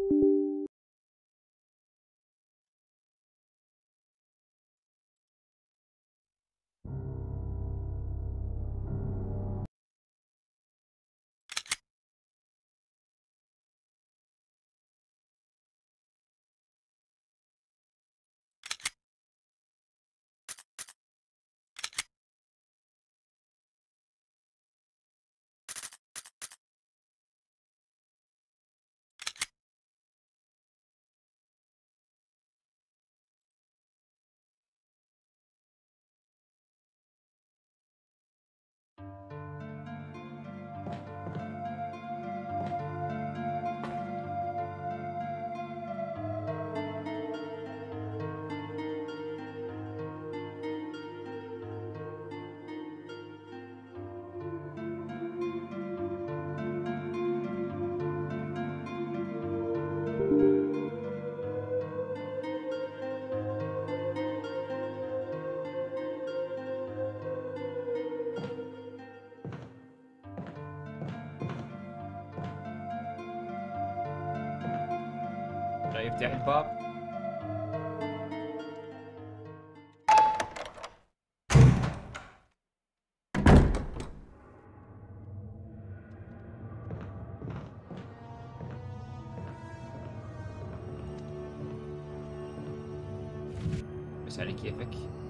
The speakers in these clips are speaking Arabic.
يفتح الباب. بس على كيفك.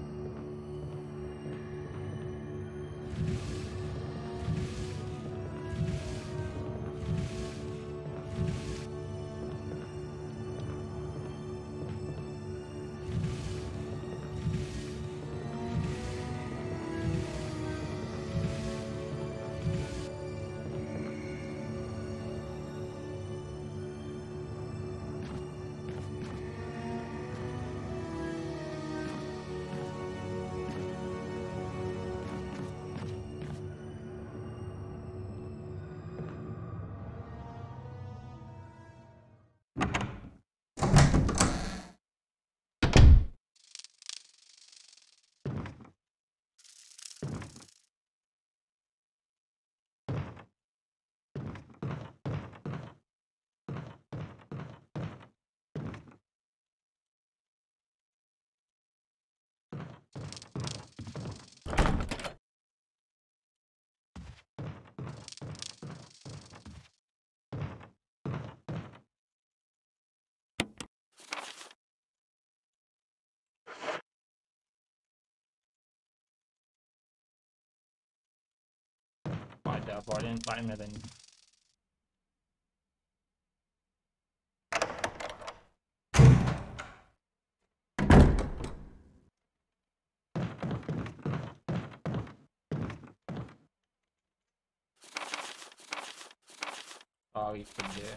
بعدين نطلع المدني. يكتب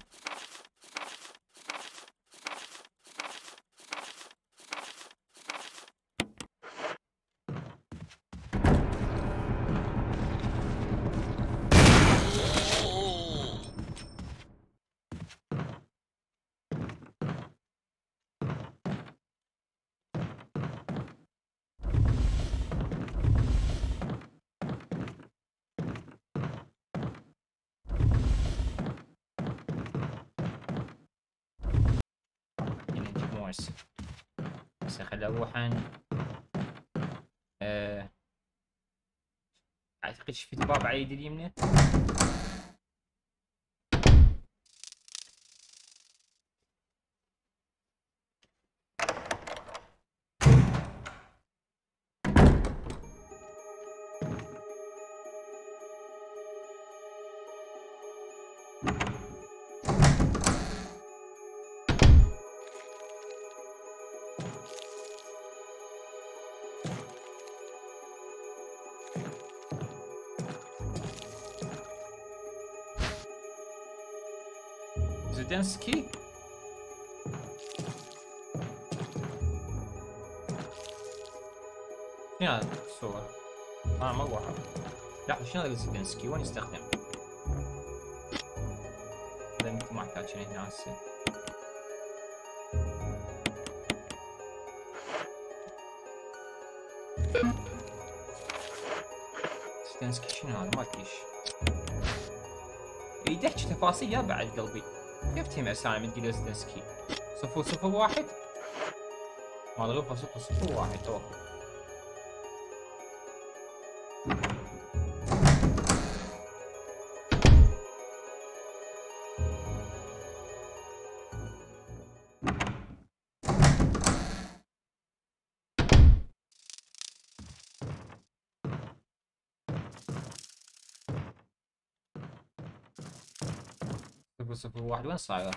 بس خلينا نروح اعتقد شفت باب على يدي اليمنى. زيدنسكي شنو هذا الصورة؟ ما واضح. لحظة شنو هذا زيدنسكي وين يستخدم؟ هذا يمكن ما احتاج شيء هنا هسه. زيدنسكي شنو هذا؟ ما ادري ايش. يحكي تفاصيل يا بعد قلبي. كيف تهم اسامي مدي لزدنسكي 001 مال غرفة 001 اوكي. صفر واحد وين صايرة؟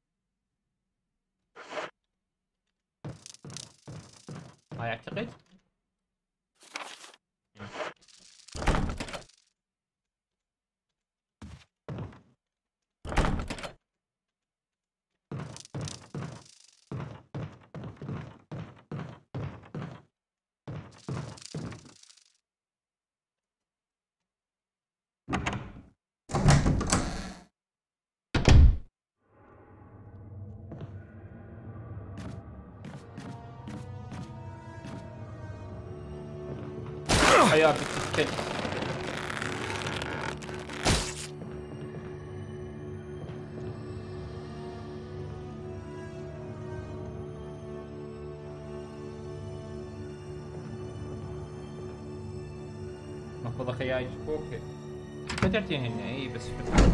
هاي اعتقد. حياة بنت الكلب. المفروض اخيها يجيبوك. فتحتين هنا اي بس فتحت.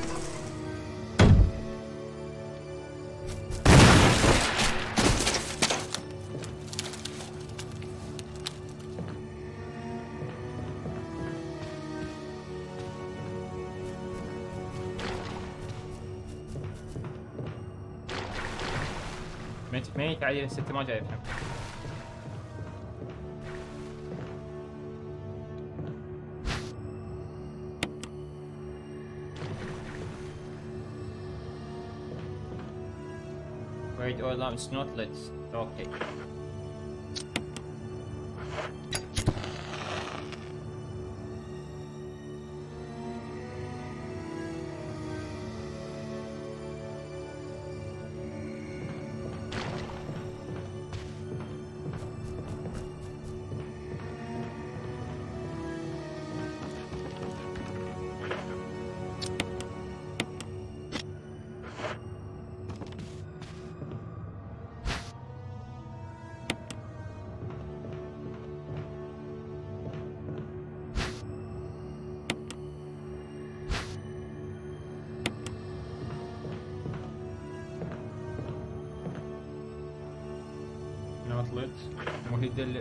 ميت علي ستة ما جاي يفهم. Wait, oh no, it's not, let's... okay. طلعت مو هي دل.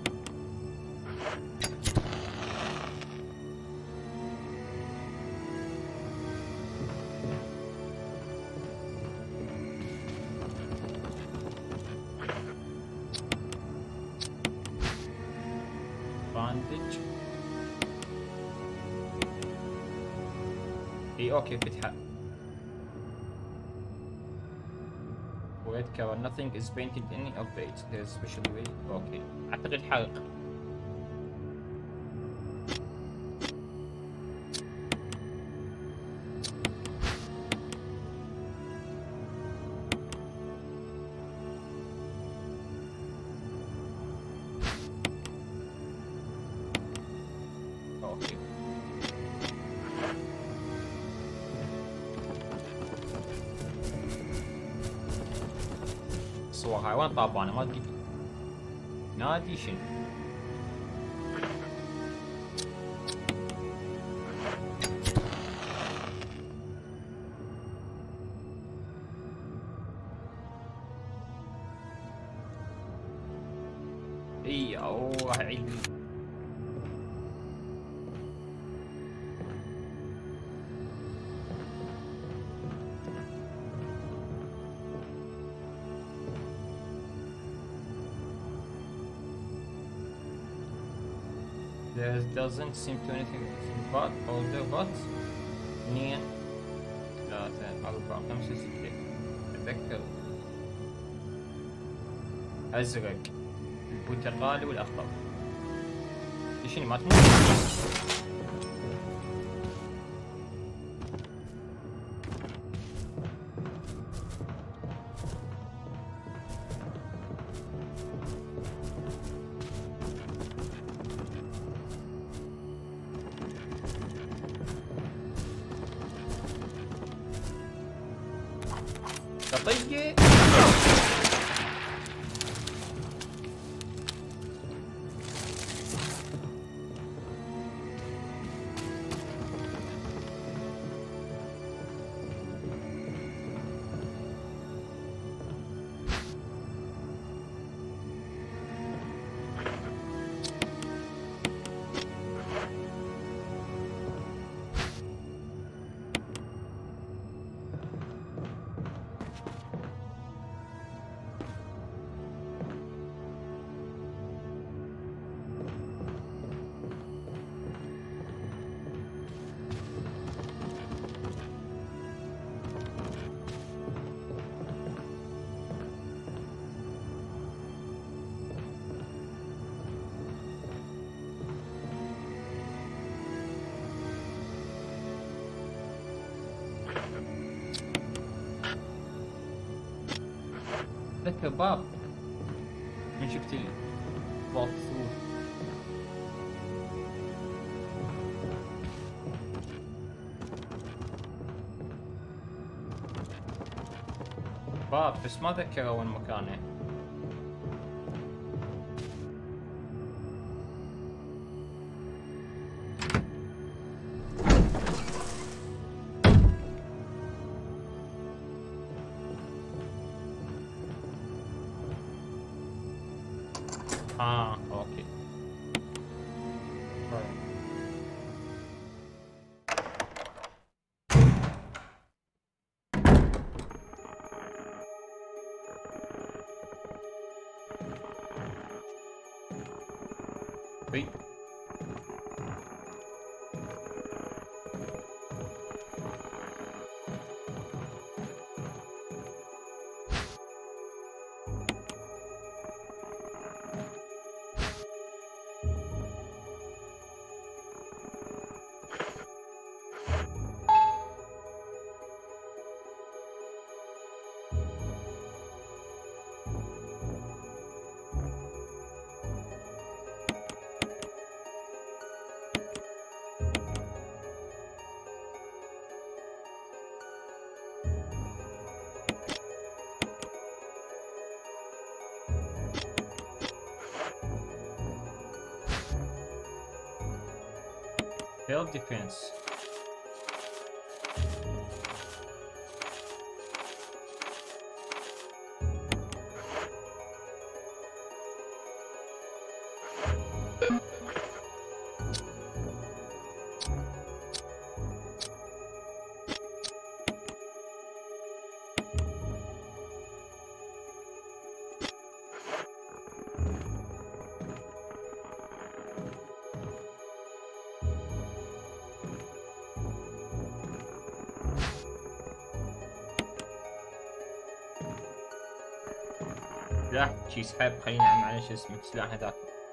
باندج اي اوكي فتحة. Wait cover nothing is painted any updates there's special way اوكي اعتقد حرق. اوكي الصور هاي وين طابانه ما ادري نادي شنو. اي اوه عيد. There doesn't seem to anything but older but 2 3 4 5 6 اتذكر ازرق البرتقالي والاخضر. شنو ما تموت؟ طقية. ذكر باب من شفت لي باب ثرو. باب بس ما ذكر وين مكانه. اوكي. طيب. Failed defense. لا شي سحب. خلينا نعم على شو اسمه السلاح هذاك.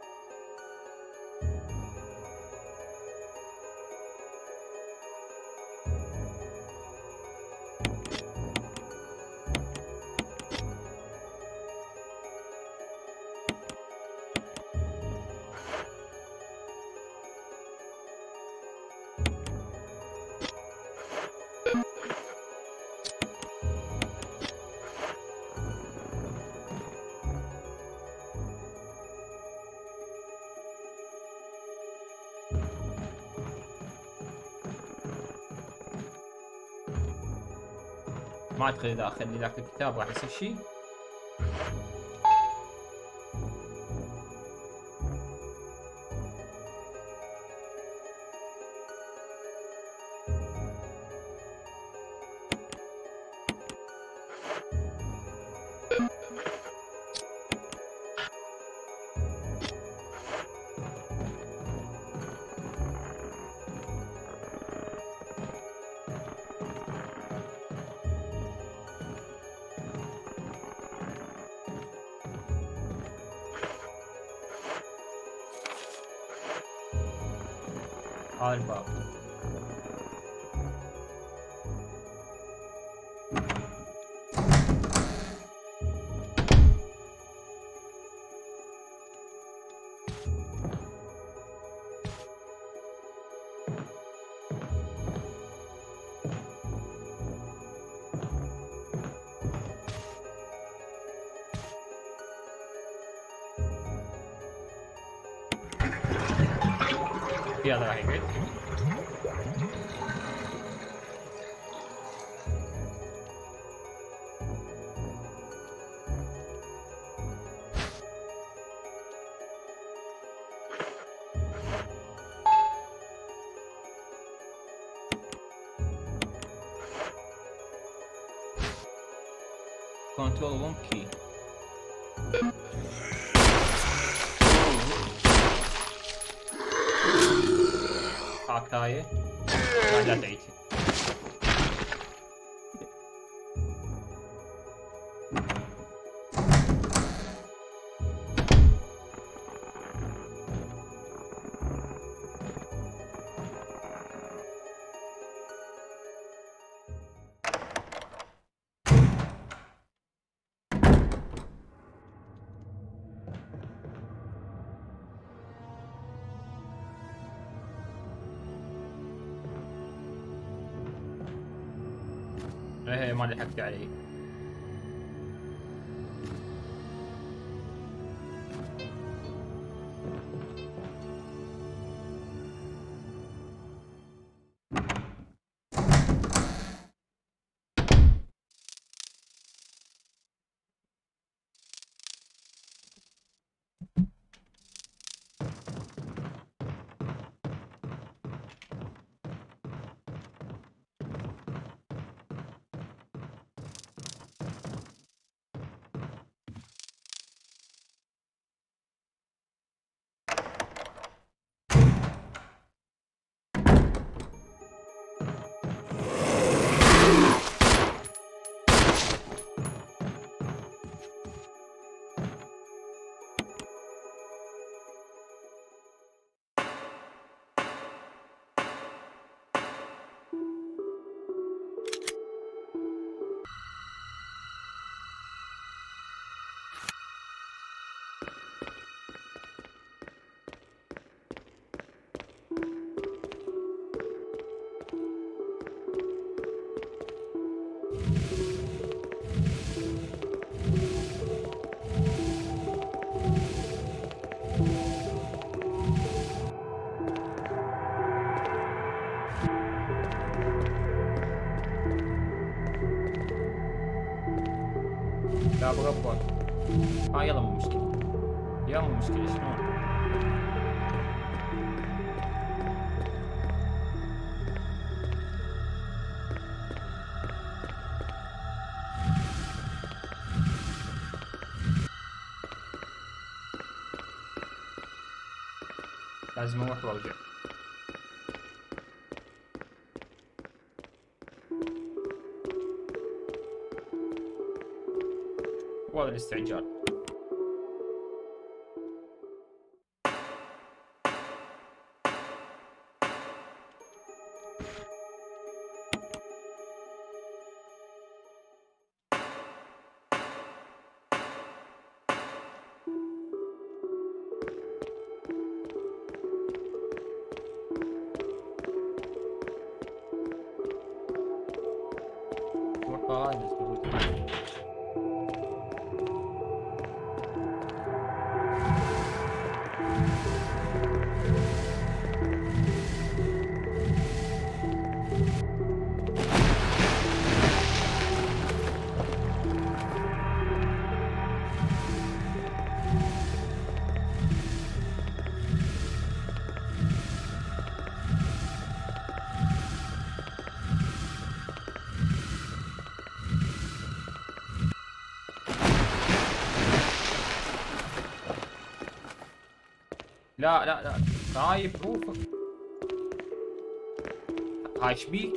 ما ادخل اذا اخلي ذاك الكتاب راح يصير شيء. الباب. يلا راح يقعد. كنترول روم كي. هاك هاي لا تعيد. ايه ما لحقت عليه. لا بربط. يلا مو مشكلة. يلا مو مشكلة شلون؟ لازم اروح وارجع. والله الاستعجال. لا لا لا خايف روفك. هاي ايش بيك؟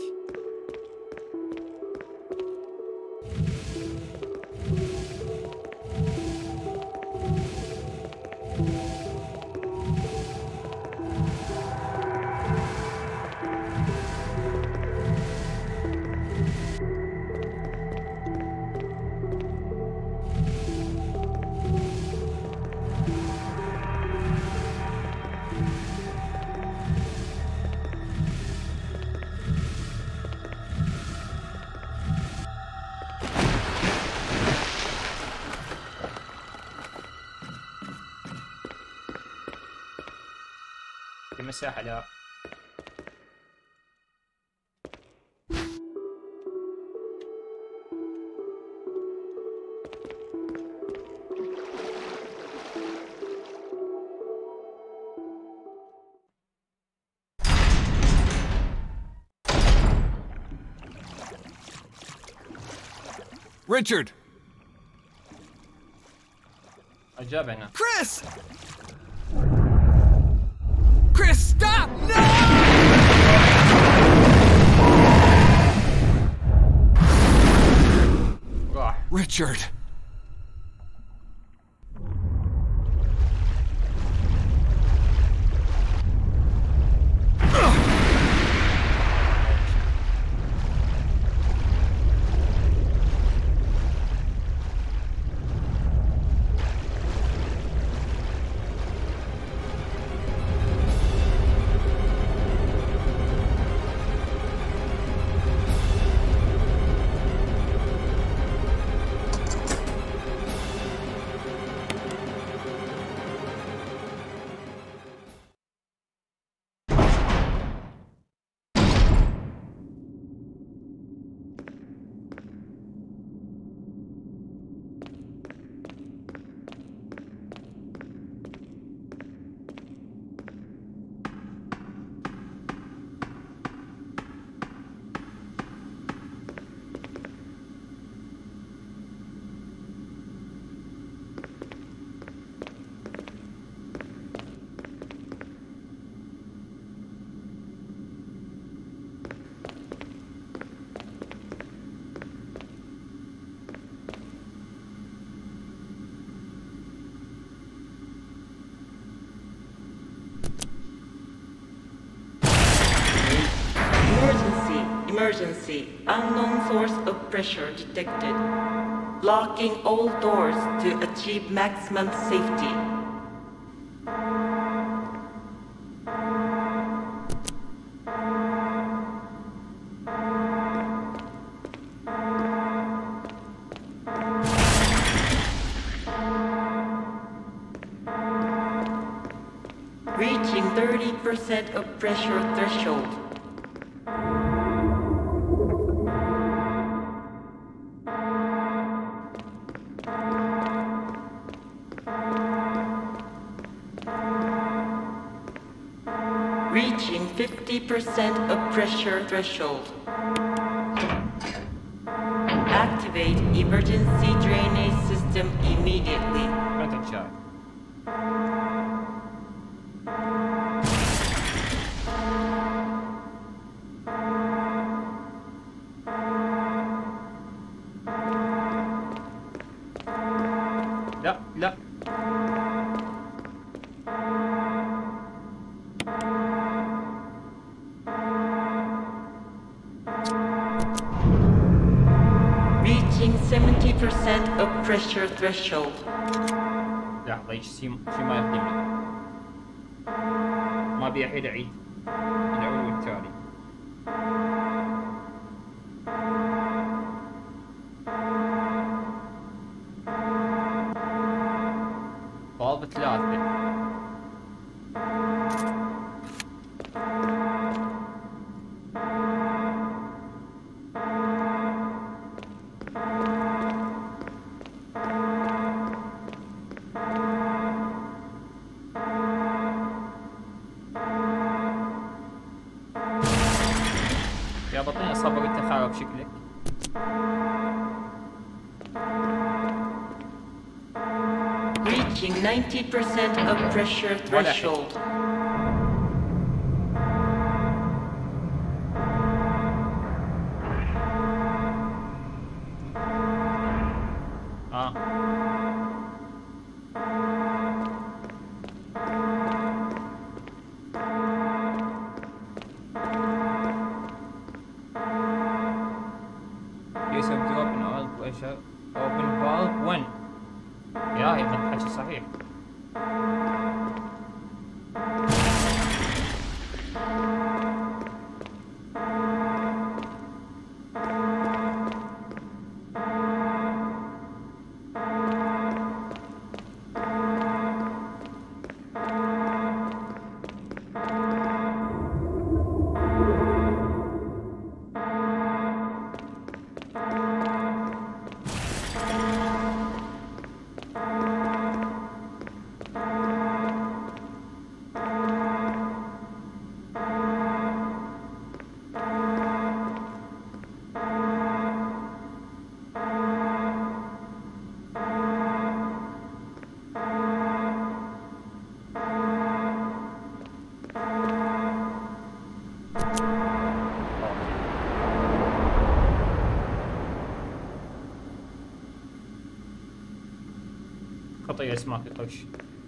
في مساحة لا. Richard! أجاب هنا. Chris! Chris, stop! No! راح. Richard. Emergency. Unknown source of pressure detected. Locking all doors to achieve maximum safety. Reaching 30% of pressure threshold. Reaching 50% of pressure threshold. Activate emergency drainage system immediately. ما تتشاي. لا لا. Reaching 70% of pressure threshold. لحظة ايش شي ما يخدمني. ما ابي الحين اعيد الأول والتالي. فالف 3. يا بطيء صبر انت خارب شكلك. Reaching 90% of pressure threshold. Use of drop in all pressure. Open valve when. يا هي الحكي صحيح. اعطيه اسماك يخش.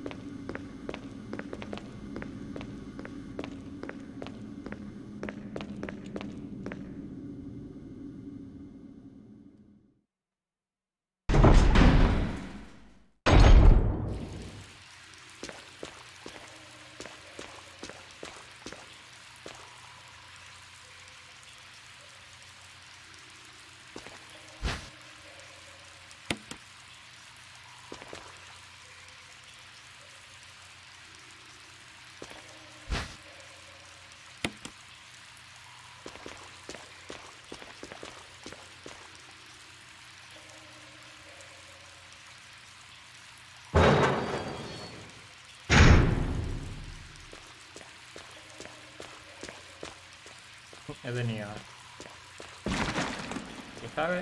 اذن اياه. يخرب.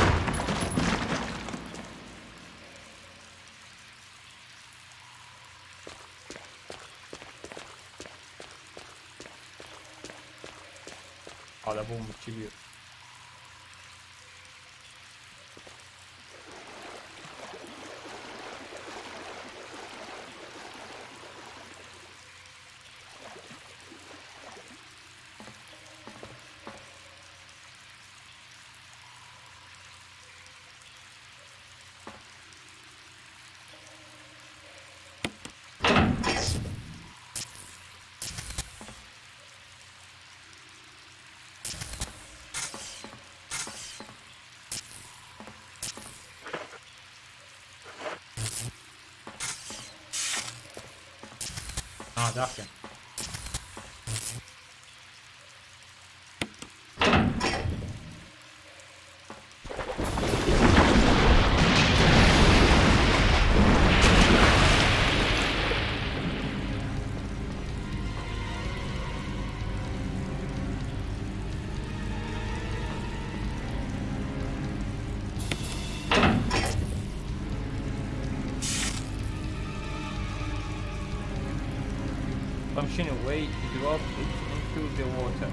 هذا بوم كبير. داخل. Pushing away to drop it into the water.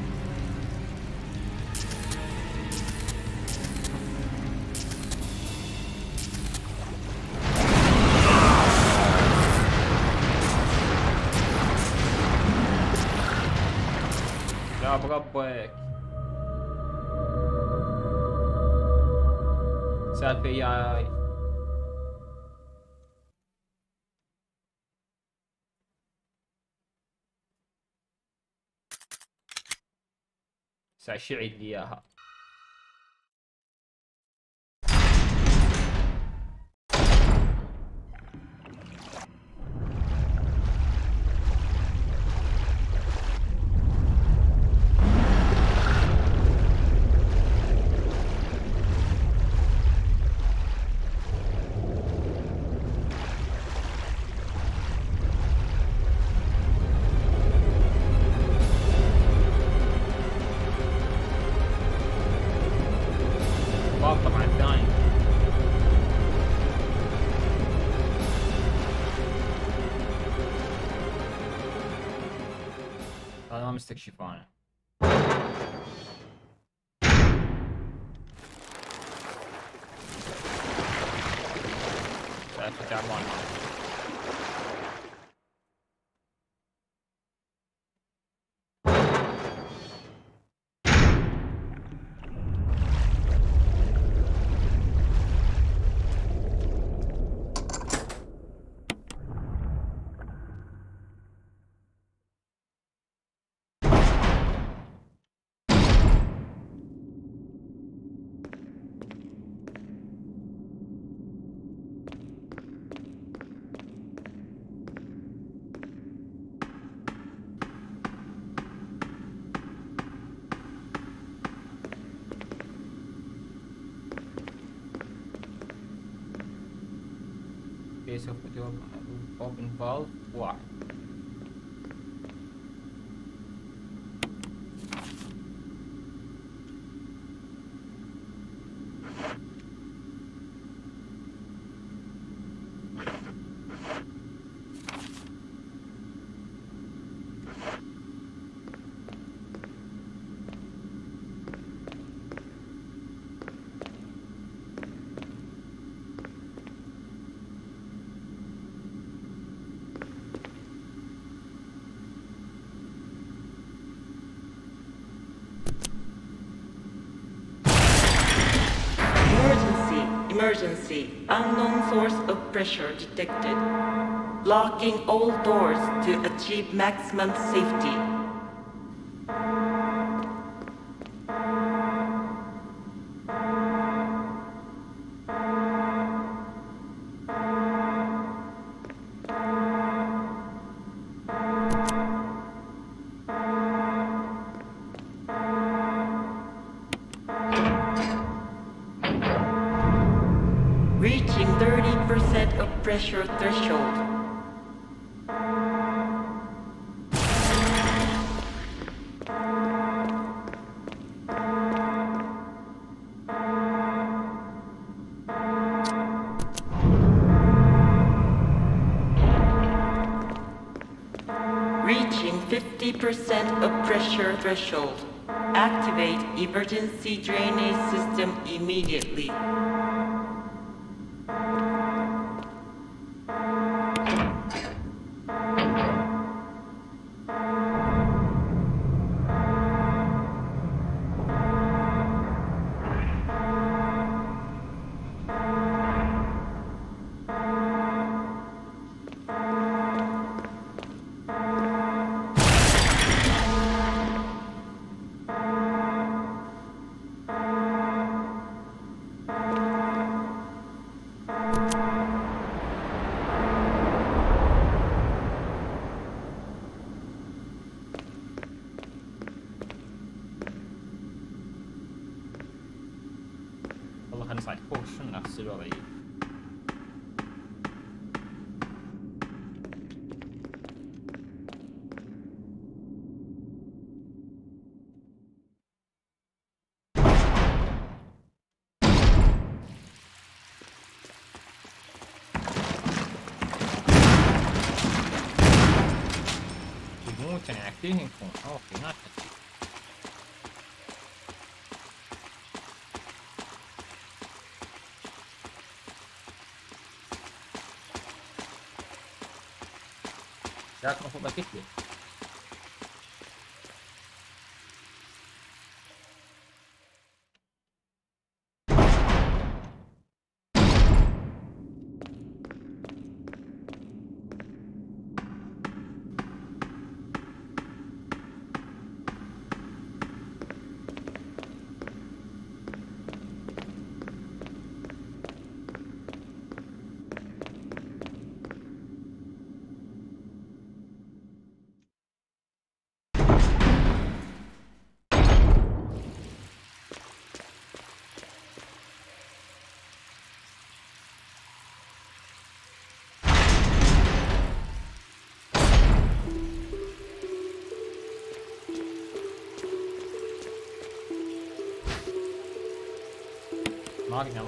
يا بربك سالفة ياي. سأشعل لي إياها. طبعا الثاني هذا ما مستكشف انا. سالفة تعبان هذا. Base of the open valve 1. Emergency. Unknown source of pressure detected. Locking all doors to achieve maximum safety. Reaching 30% of pressure threshold. Reaching 50% of pressure threshold. Activate emergency drainage system immediately. والله خلينا نصعد بوشن نفس الوضعية. يموت يعني عكتين يكون اوكي ناكل. جاك المفروض اكتلي. ما اقدر.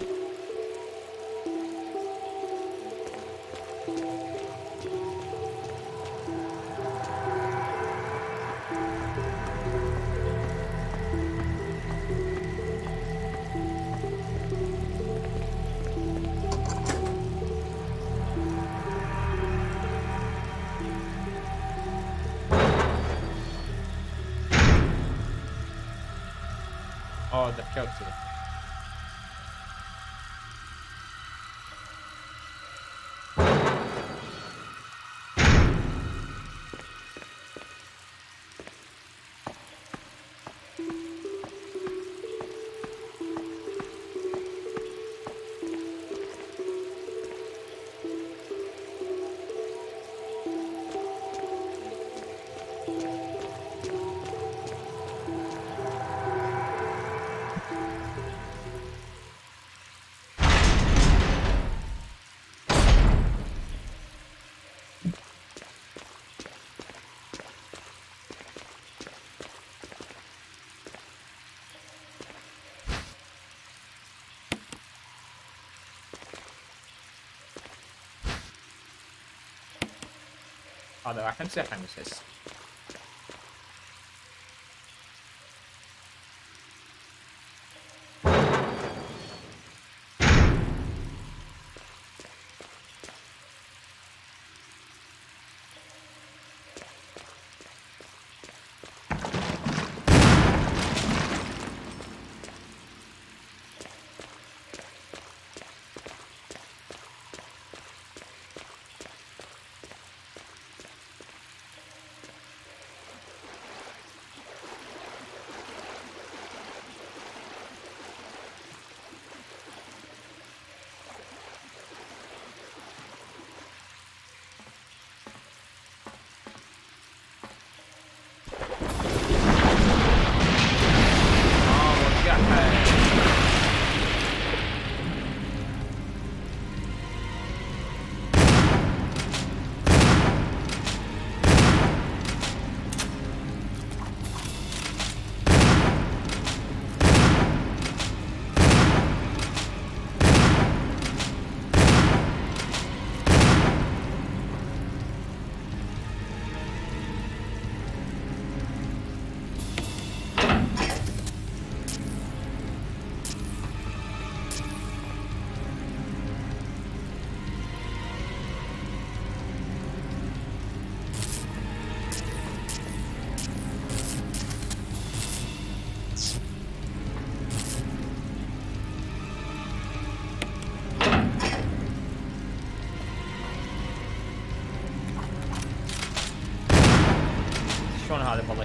ذكرت كذا. هذا راح امسحه هسه.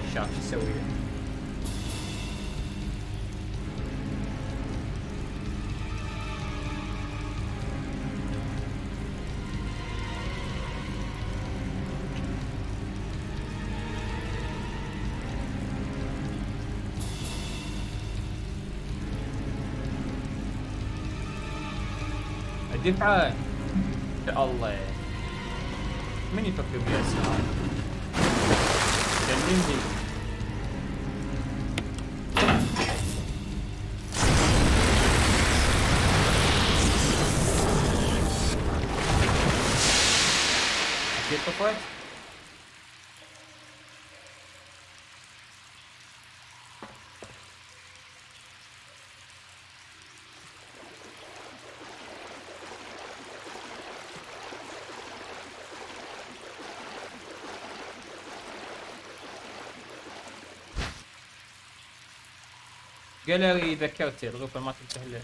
شاف شو يسوي له. الدفعة يا الله من يفكر بها السؤال؟ كلمني. أكيد طفت؟ جاليري ذكرتي الغرفة ما تفتح له.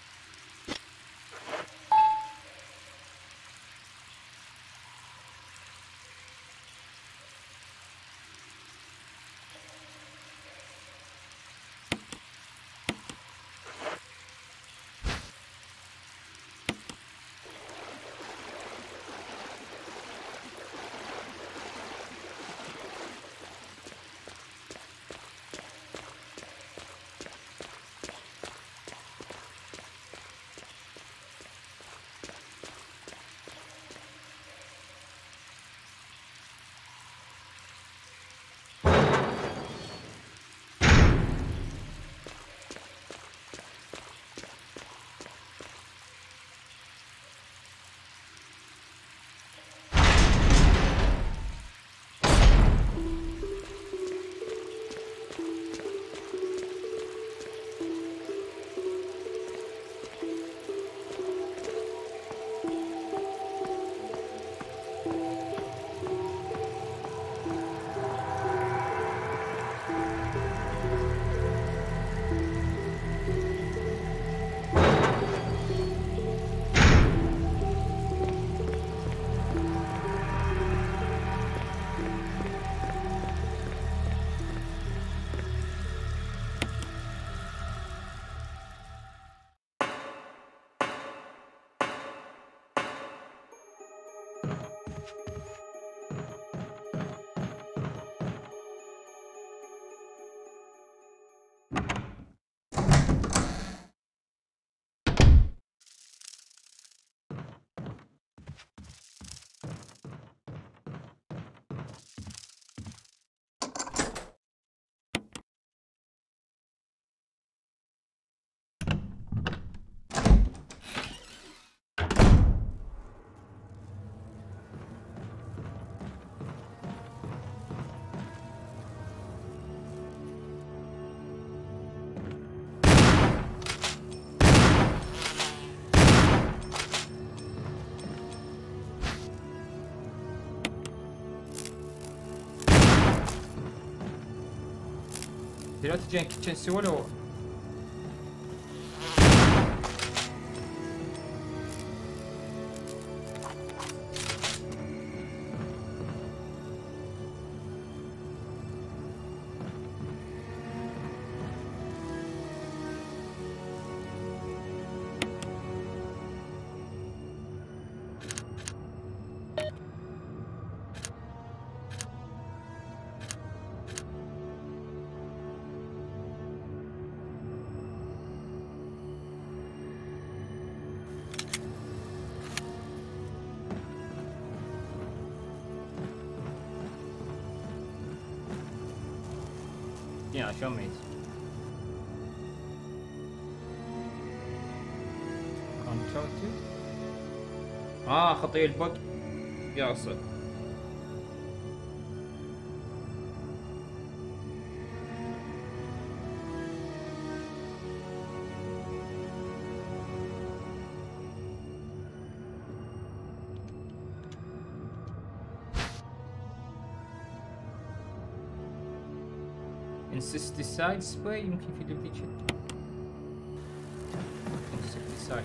دلوقتي جاي كيتشن سوى له. Yeah, show me. Contracted. خطي البق ياصل. insecticide spray يمكن في دبليتش insecticide.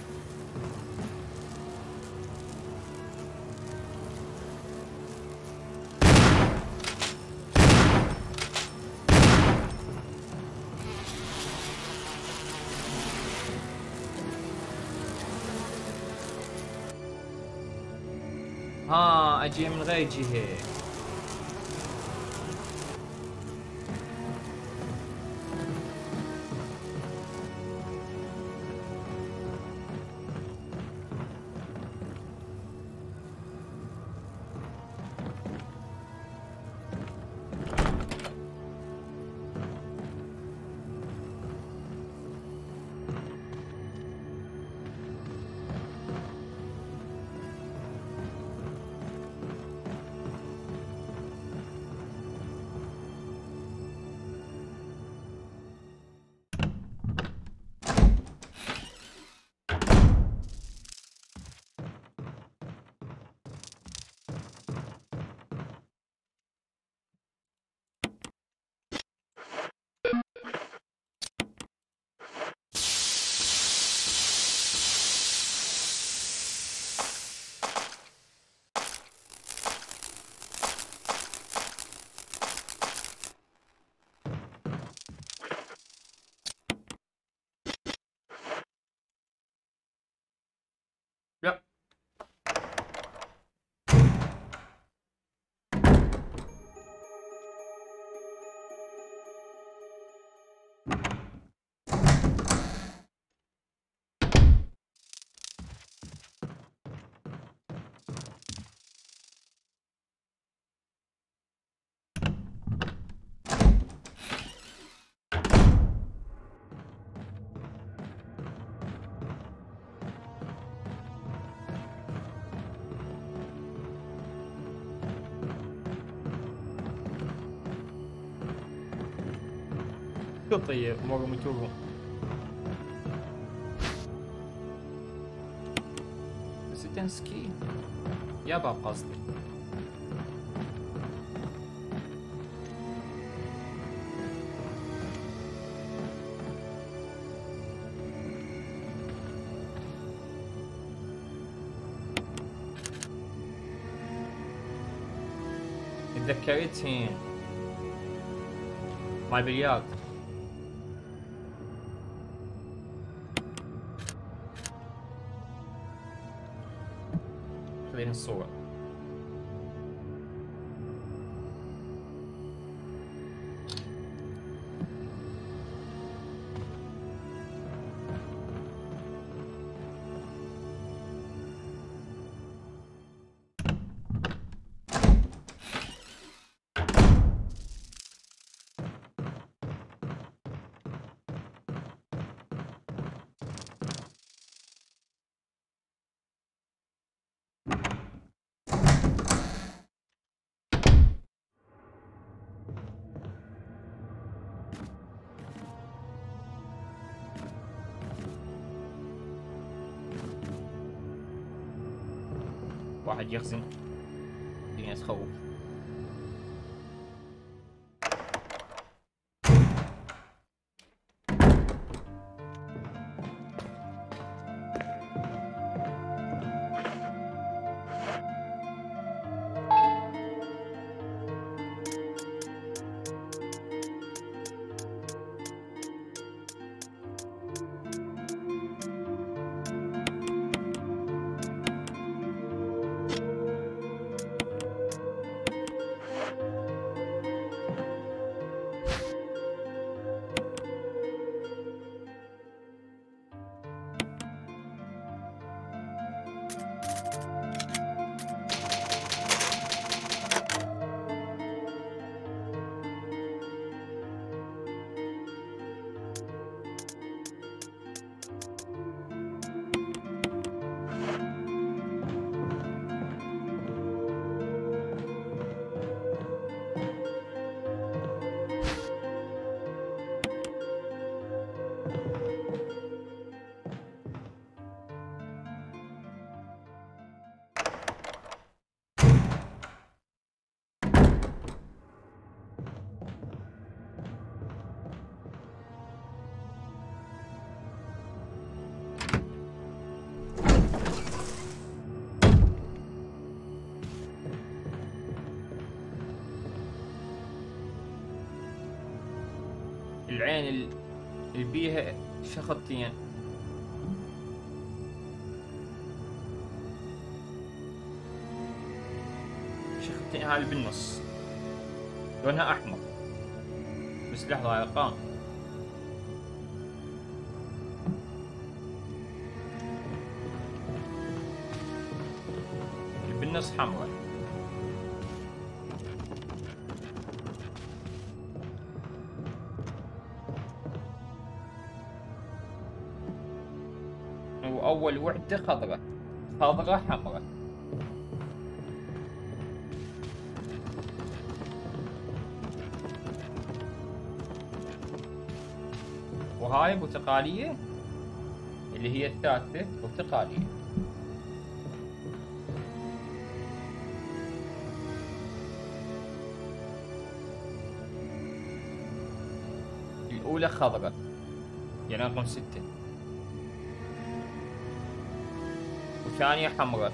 اها اجي من غير جهة. لا شو طيب مرة متوقع زيتنسكي يابا قصدي. تذكرتين مال بلياردو. خلينا الصورة. واحد يخزن الدنيا تخوف. العين اللي بيها شخطين. هاي اللي بالنص لونها احمر. بس لحظة، هاي ارقام. اللي بالنص حمراء. وأول وحدة خضراء، خضراء حمراء. وهاي برتقالية اللي هي الثالثة برتقالية. الأولى خضراء يعني رقم 6، والثانية حمراء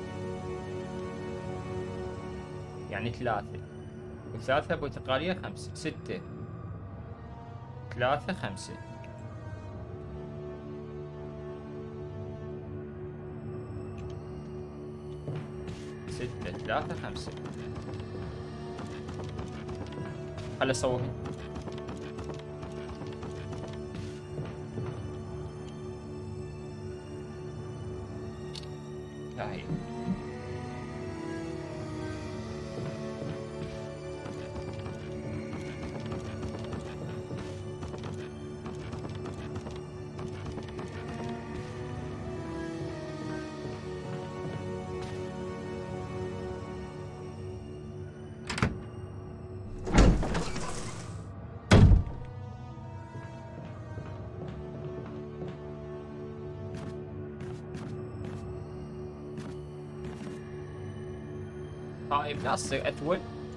يعني 3، والثالثة برتقالية 5. 6 3 5. ستة 3 5. خل أصورها. لا هي طيب لا تصير أثول.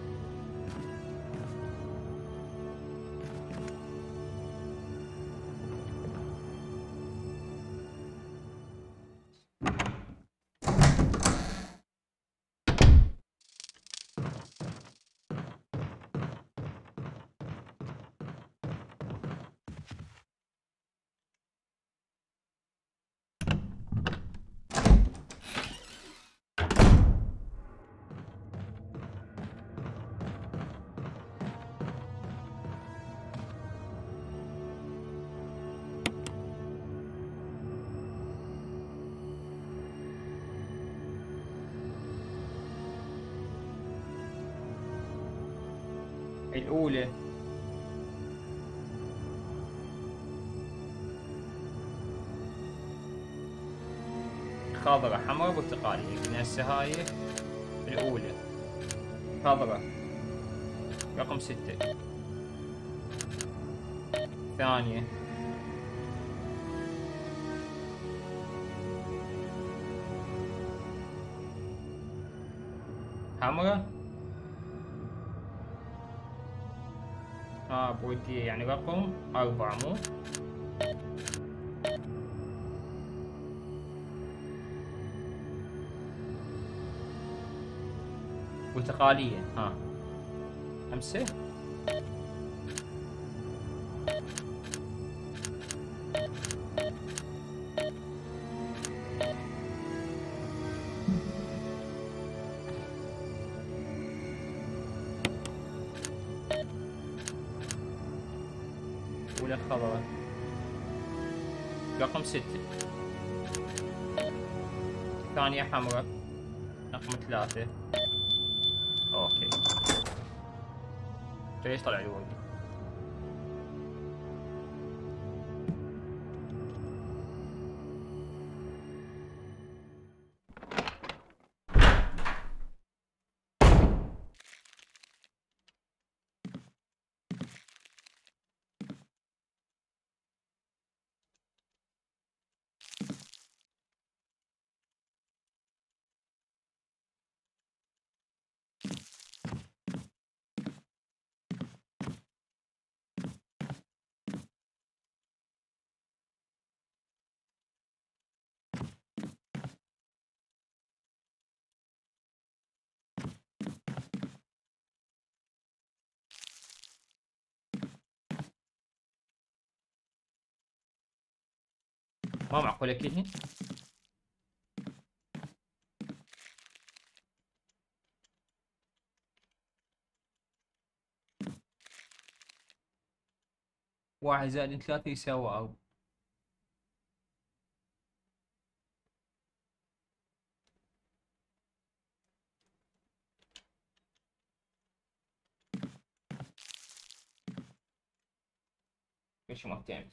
الأولى خضرة حمراء برتقالية. قلنا هسه هاي الأولى خضرة رقم 6. ثانية حمراء بودي يعني رقم 4 مو برتقالية. 5. أولى خضراء رقم 6. ثانية حمراء رقم 3. اوكي ليش طلع لي وردي؟ ما معقول اكيد هنا. 1+3 يساوي ايش ما بتعمل.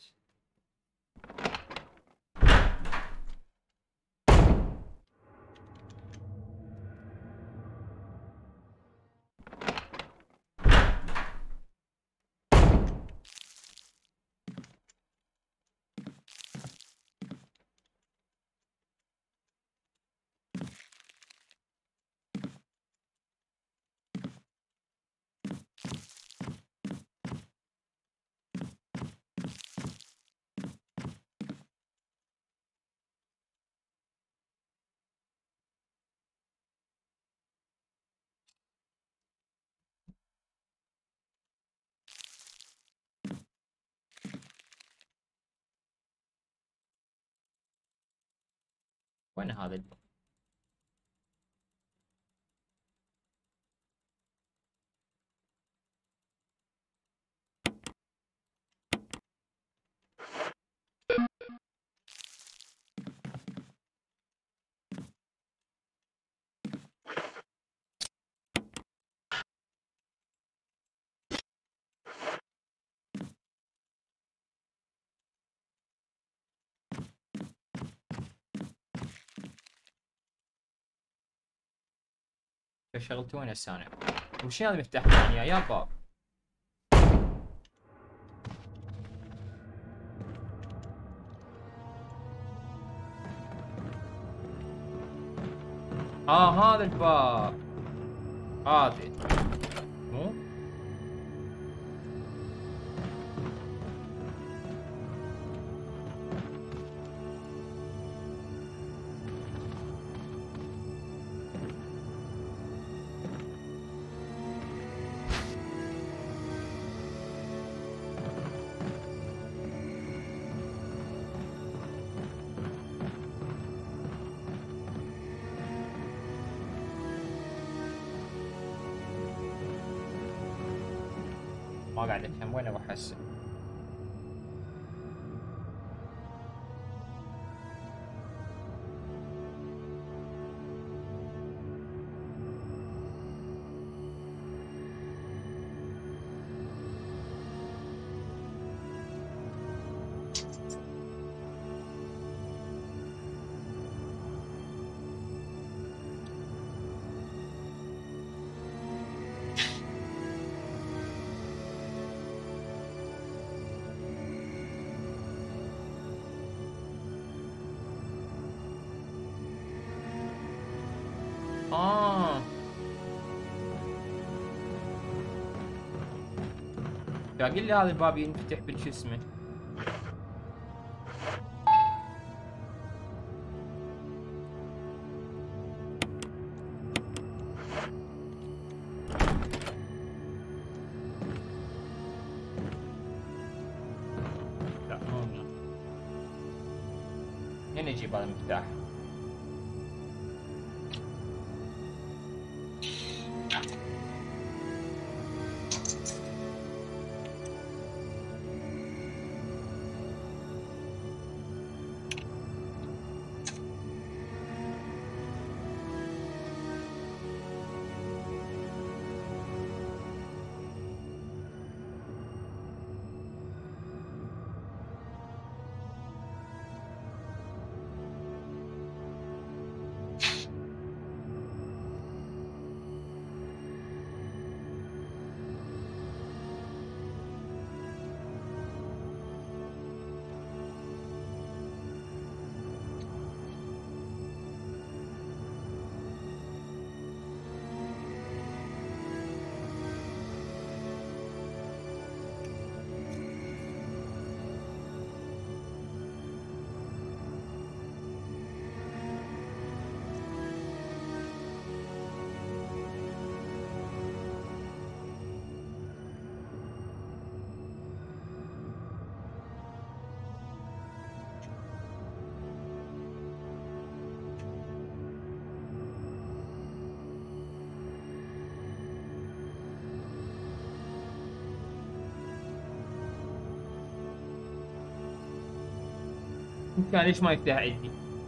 وين هذا شغلت وين هسه انا؟ وش هذا المفتاح الثاني يا يابا؟ هذا الباب. هذا مو ما قاعد افهم وين اروح هسه. قل لي هذا الباب ينفتح بالشو اسمه. لا مو هنا. هنا اجيب هذا المفتاح. يمكن ليش ما يفتح عندي.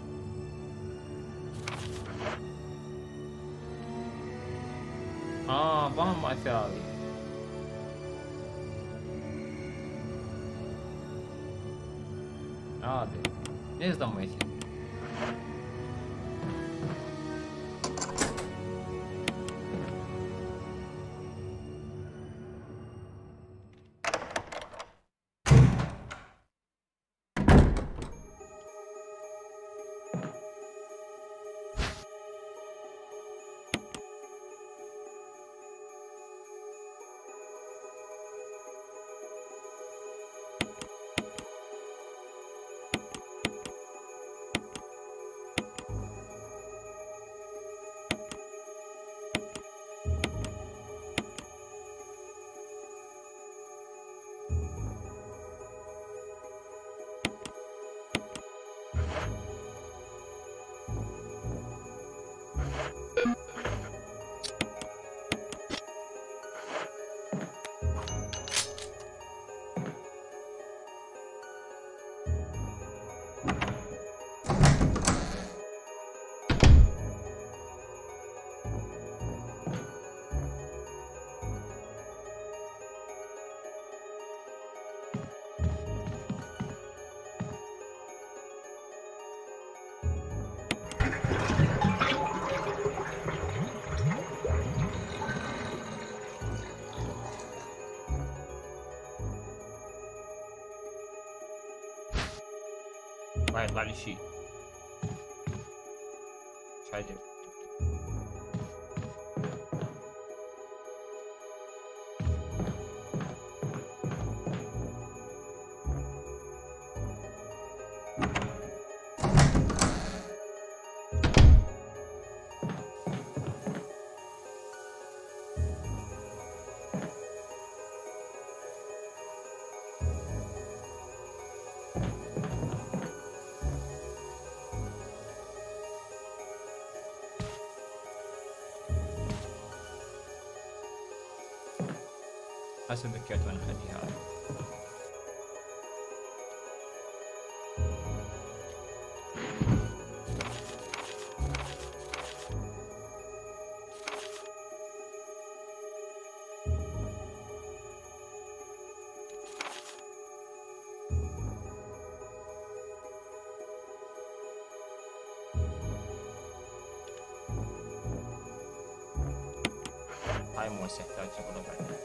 فاهم ما اسوي. هذا ليش ضميتي؟ ما يطلع لي شيء. مش عاجب. حسب ذكرت وانا اخليها هذا. هاي مو تحتاج شغله بعدين.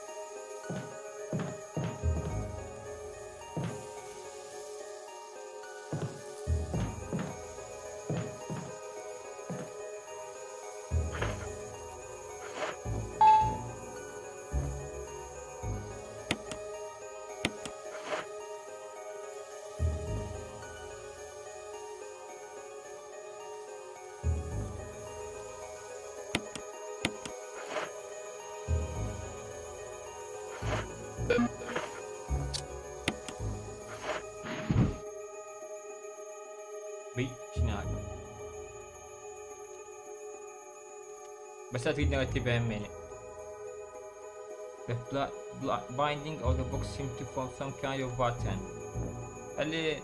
بي شنو هاي؟ بس لا تريد نرتبها همينة. The binding of the box seems to form some kind of pattern. اللي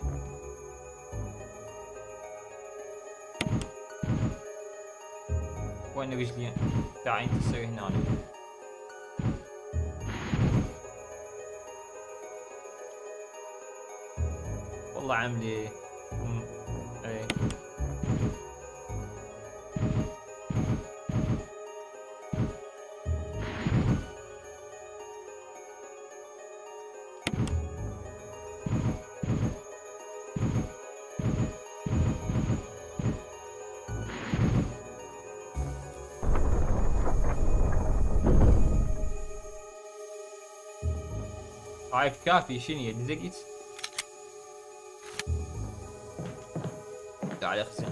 وين رجلين؟ تعال انت تصير هنا. والله عملي ايه هاي كافي. شنو يدي زقيت؟ تعال اخزن.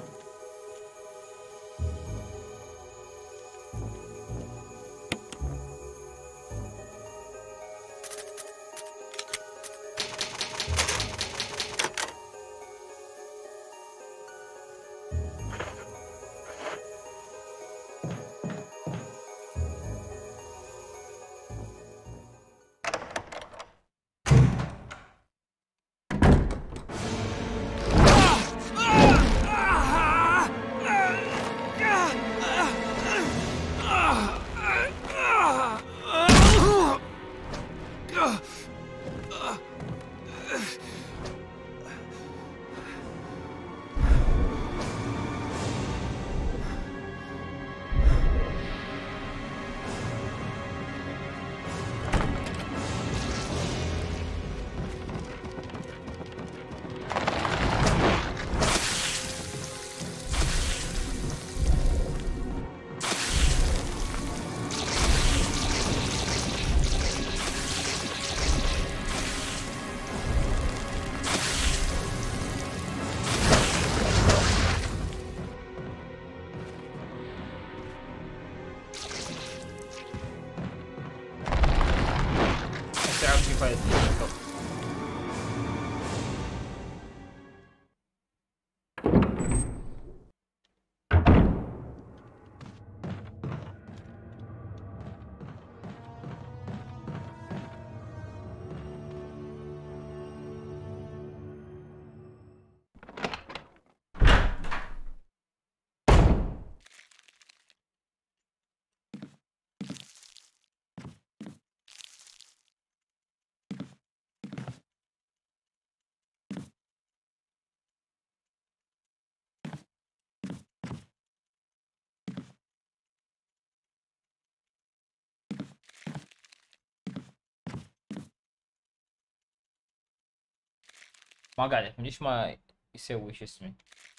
ما قاعد افهم ليش ما يسوي شو اسمه.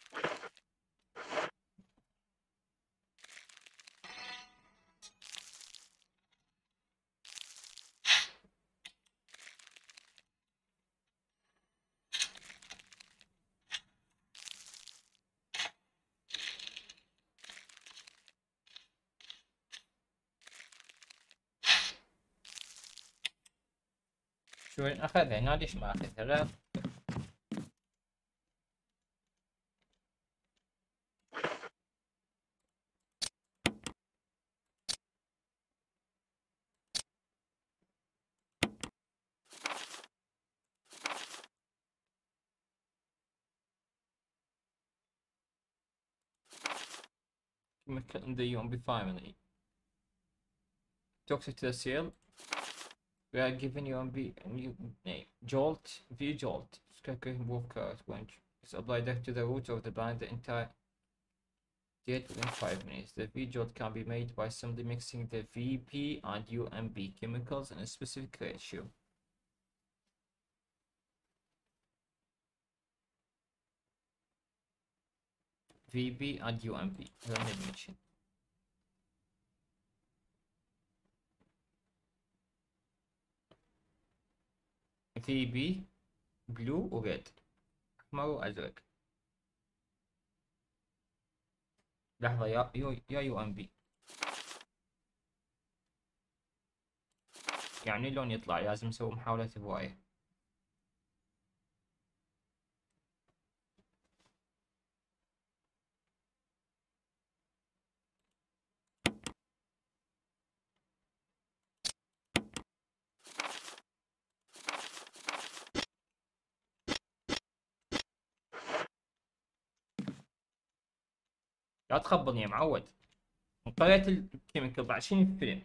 شو وين اخذها هنا؟ ليش ما اخذها؟ غير in the UMB family. Toxic to the seal. We are giving UMB a new name. Jolt. V Jolt. Striking walker when is applied direct to the root of the plant the entire date within 5 minutes. The V Jolt can be made by simply mixing the VP and UMB chemicals in a specific ratio. VB and UMB. Let me mention. VB blue وred. أحمر وأزرق. لحظة يا UMB. يعني لون يطلع لازم نسوي محاولة هواية. لا تخبطني يا معود. قريت الكيميكال بعد شنو الفيلم؟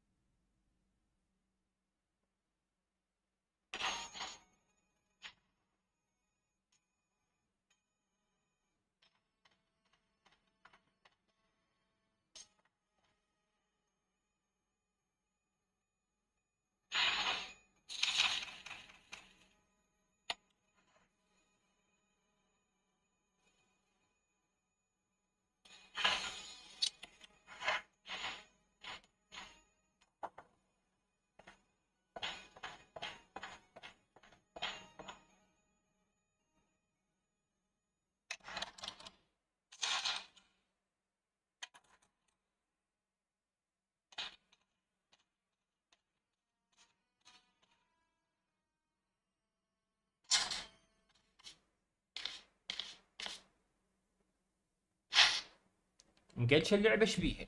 مقلش اللعبة ايش بيها؟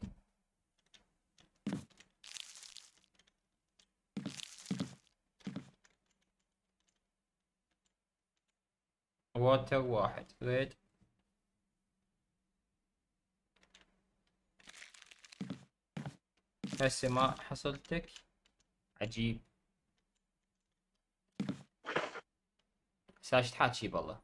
ووتر واحد ريد. هسه ما حصلتك. عجيب. ساش تحاكي بالله.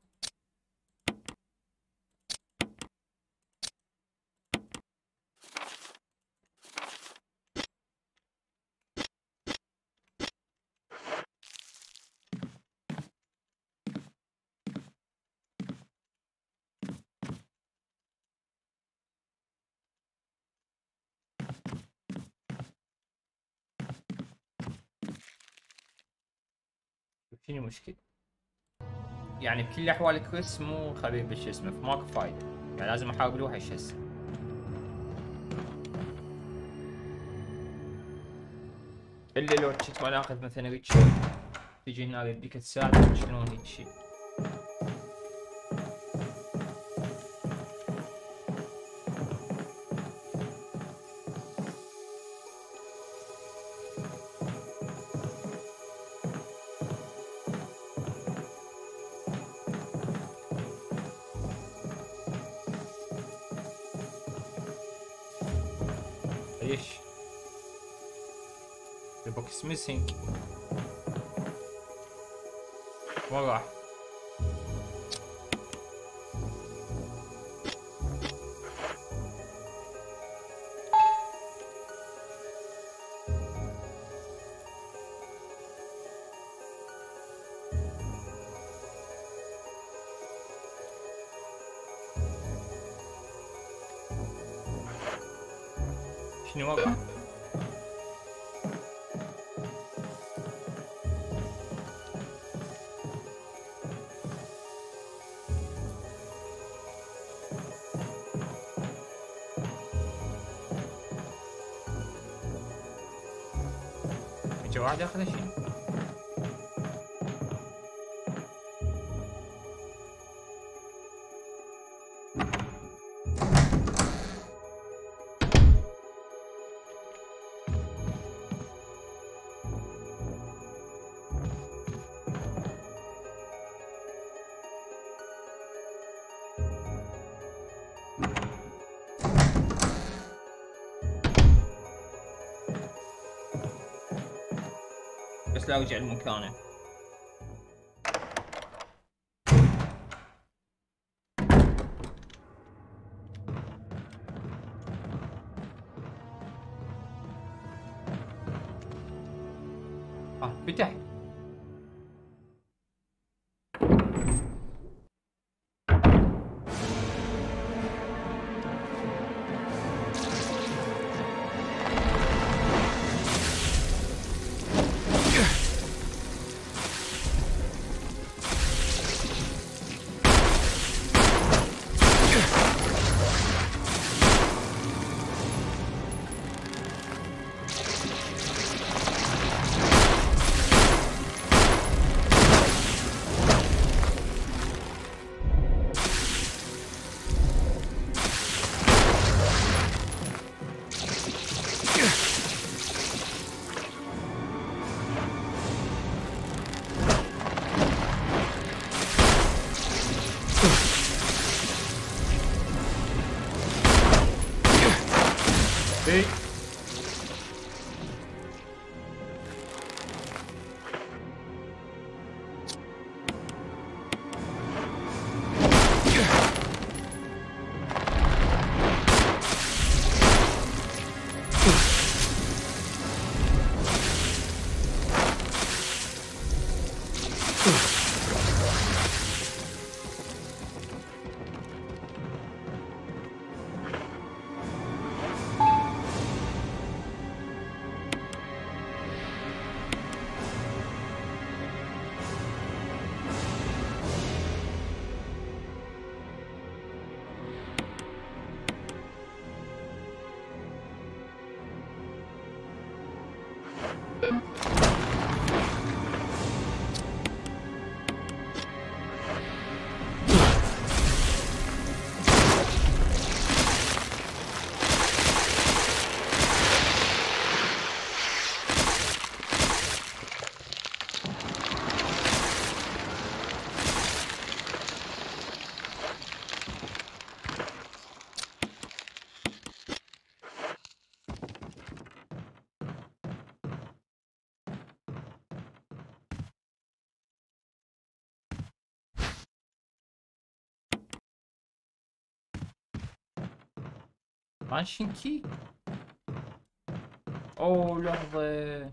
شنو المشكلة؟ يعني بكل الاحوال كريس مو خبير بالشو اسمه فماكو فايدة. يعني لازم احاول وحش هسه. الا لو كنت ما ناخذ مثلا ريتش تجي هنا يديك تساعد شلون هيك شي. ليش؟ The box is missing. وين راح؟ وحشني مرة. اجى واحد ياخذ شيء. بس لا ارجع لمكانه. فتح. Hey. ماشينكي. اوه لحظة.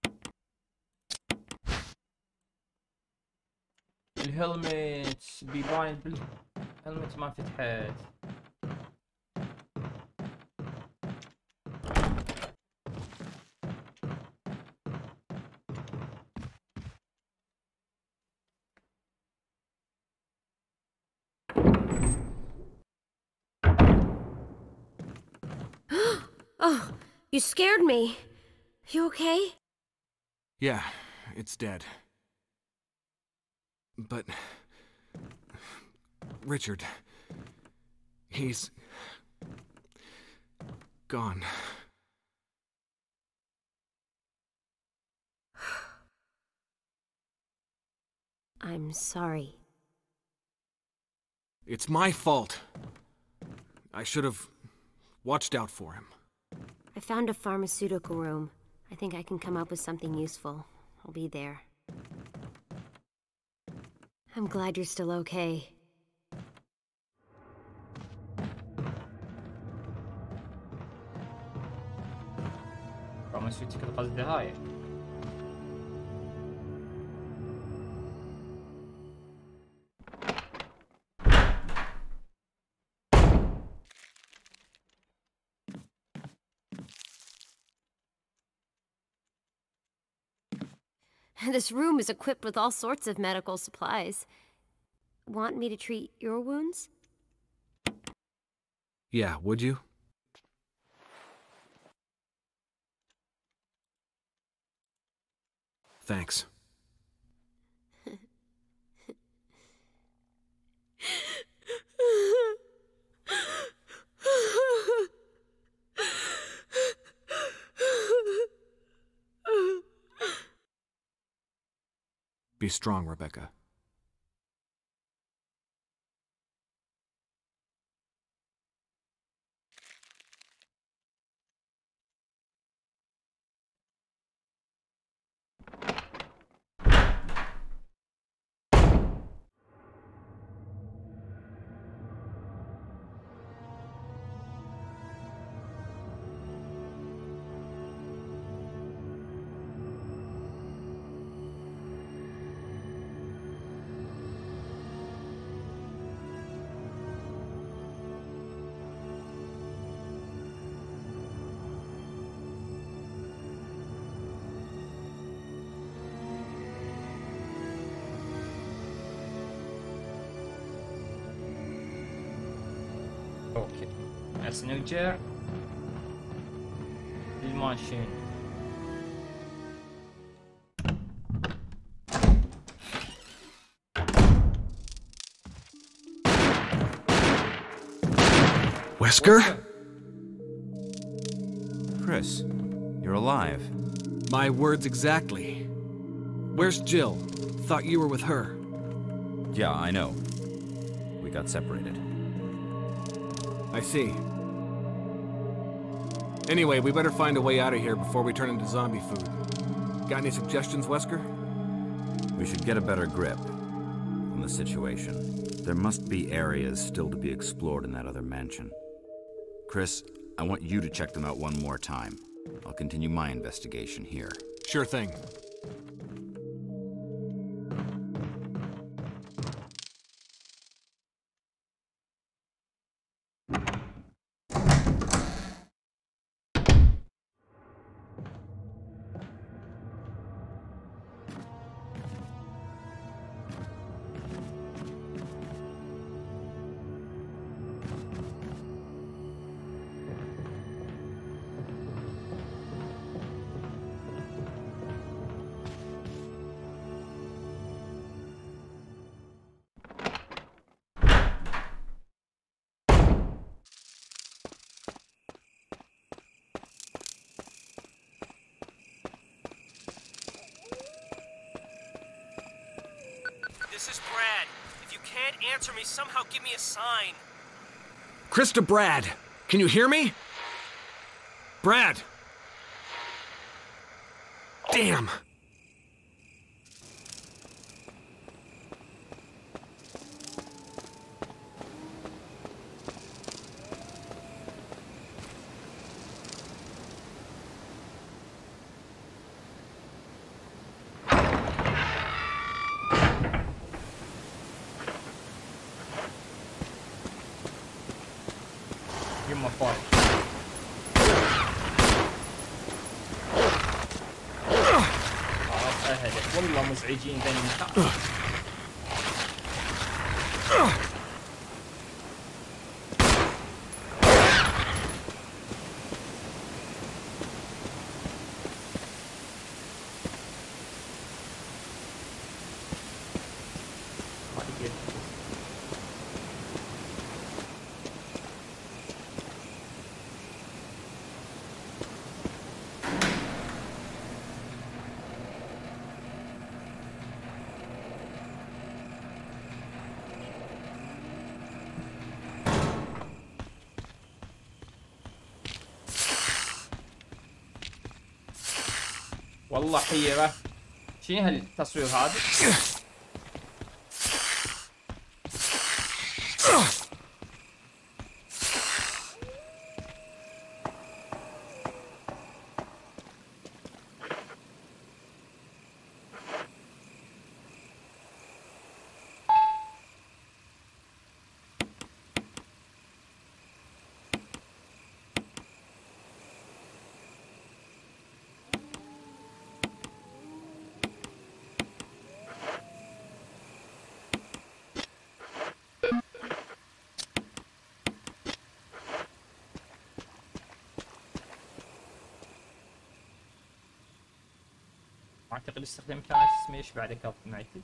الهلمت بيبان بالهلمت ما فتحت. Oh, you scared me. You okay? Yeah, it's dead. But... Richard... he's... gone. I'm sorry. It's my fault. I should have watched out for him. I found a pharmaceutical room. I think I can come up with something useful. I'll be there. I'm glad you're still okay. pharmaceutical قصدي هاي. This room is equipped with all sorts of medical supplies. Want me to treat your wounds? Yeah, would you? Thanks. Be strong, Rebecca. اوكي بس نرجع للماشين. Wesker? Chris, you're alive. My words exactly. Where's Jill? Thought you were with her. Yeah, I know. We got separated. I see. Anyway, we better find a way out of here before we turn into zombie food. Got any suggestions, Wesker? We should get a better grip on the situation. There must be areas still to be explored in that other mansion. Chris, I want you to check them out one more time. I'll continue my investigation here. Sure thing. This is Brad. If you can't answer me, somehow give me a sign. Chris to Brad. Can you hear me? Brad! Damn! Give him a fight. خلاص اهدى والله مزعجين ذا المكان. والله حيرة. شنو هالتصوير هذا؟ اعتقد استخدمت انا شو اسمه يشبع ذكاء يونايتد.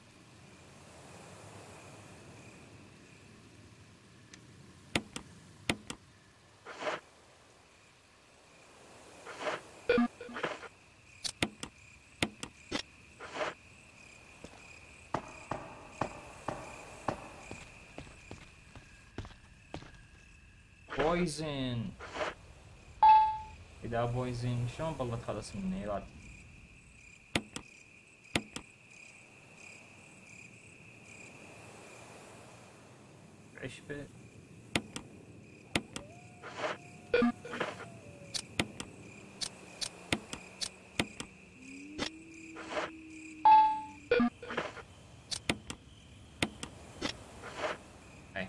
بويزن. اذا بويزن شلون بالله تخلص منه يا ولد؟ عشبة. اي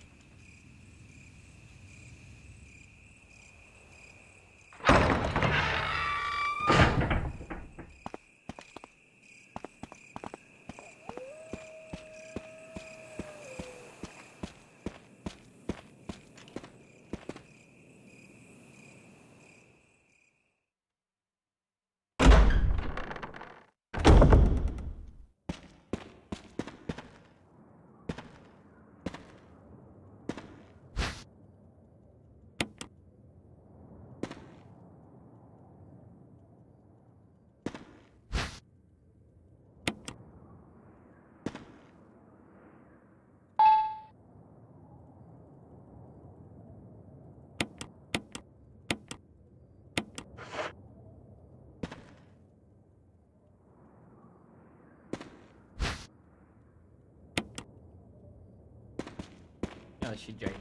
هذا الشيء جاي.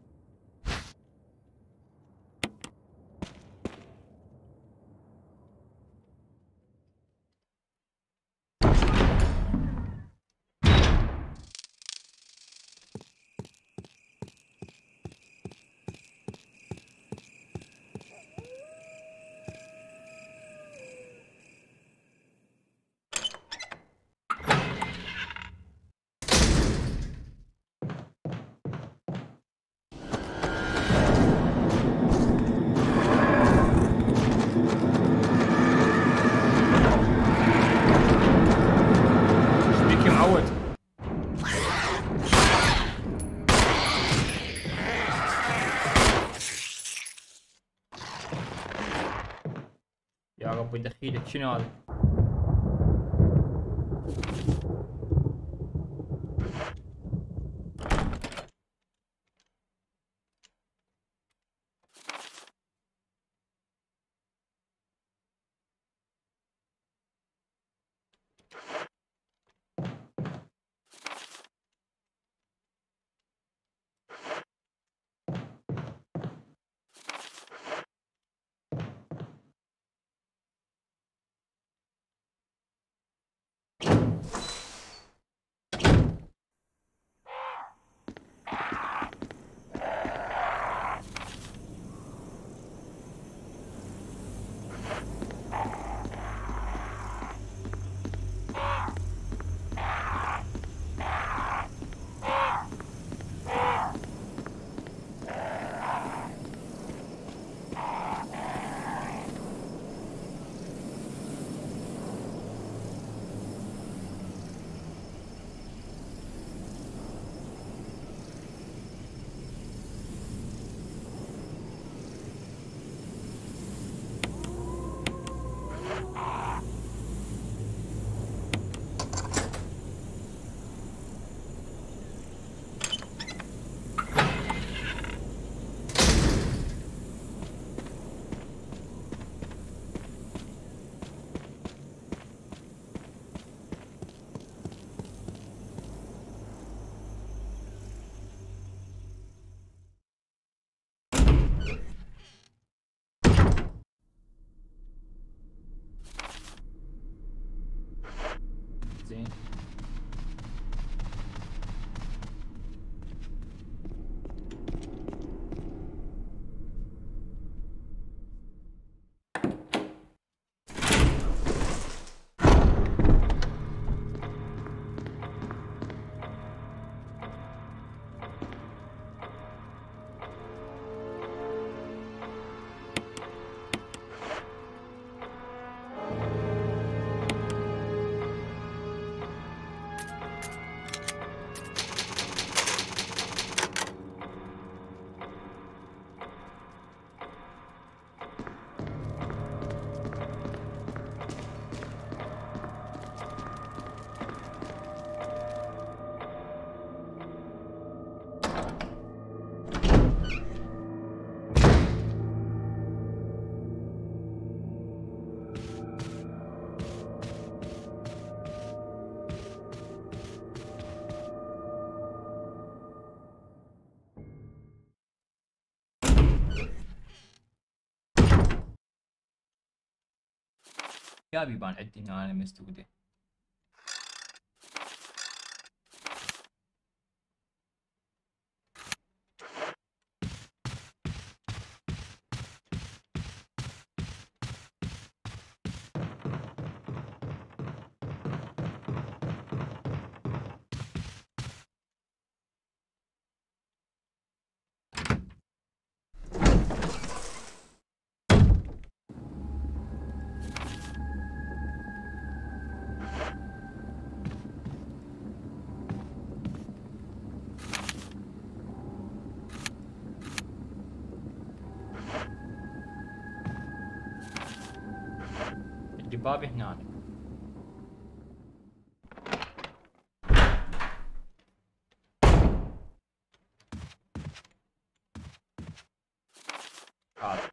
بيك يا معود. يا رب دخيلك شنو هذا؟ كتاب يبان عندي هنا انا مستودع. الباب هنا. هذا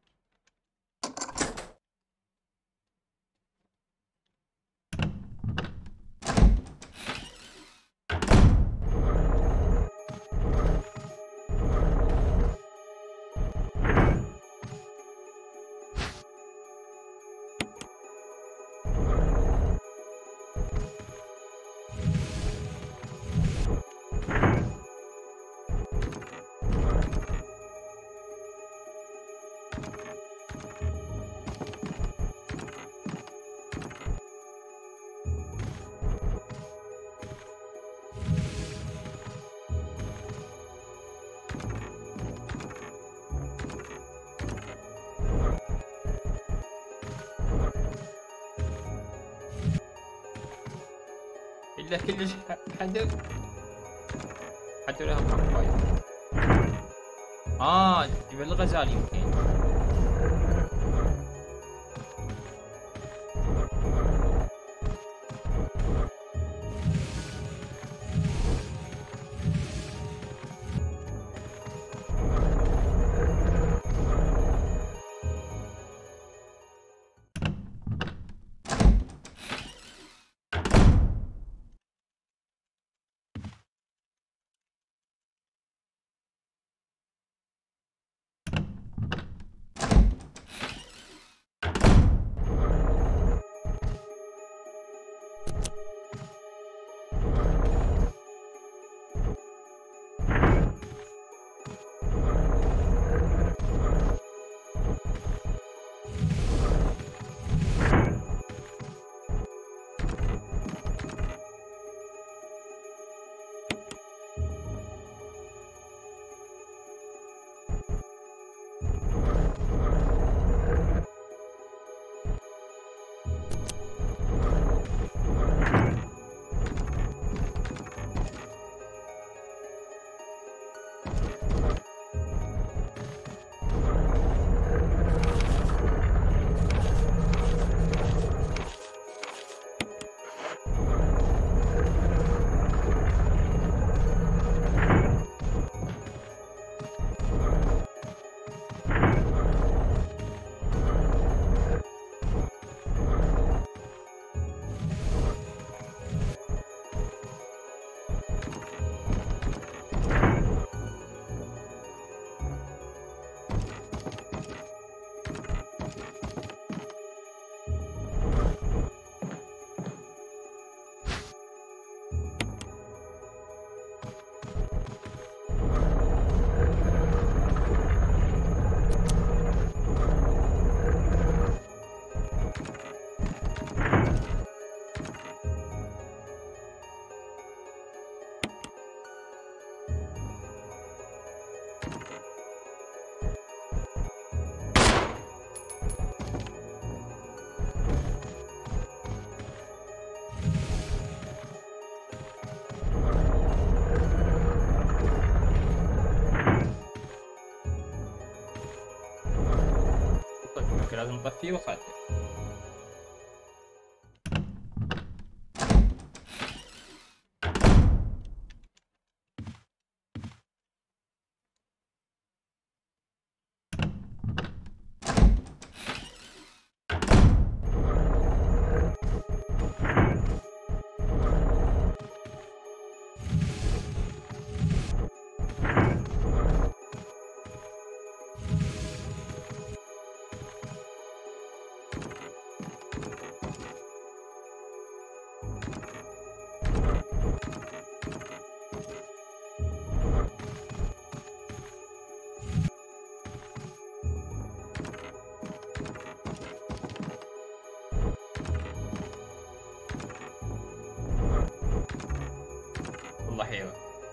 إلا كلش حدو لها كامباير. جبل الغزال يمكن. لازم نطفيه وخاتم. والله حلوة.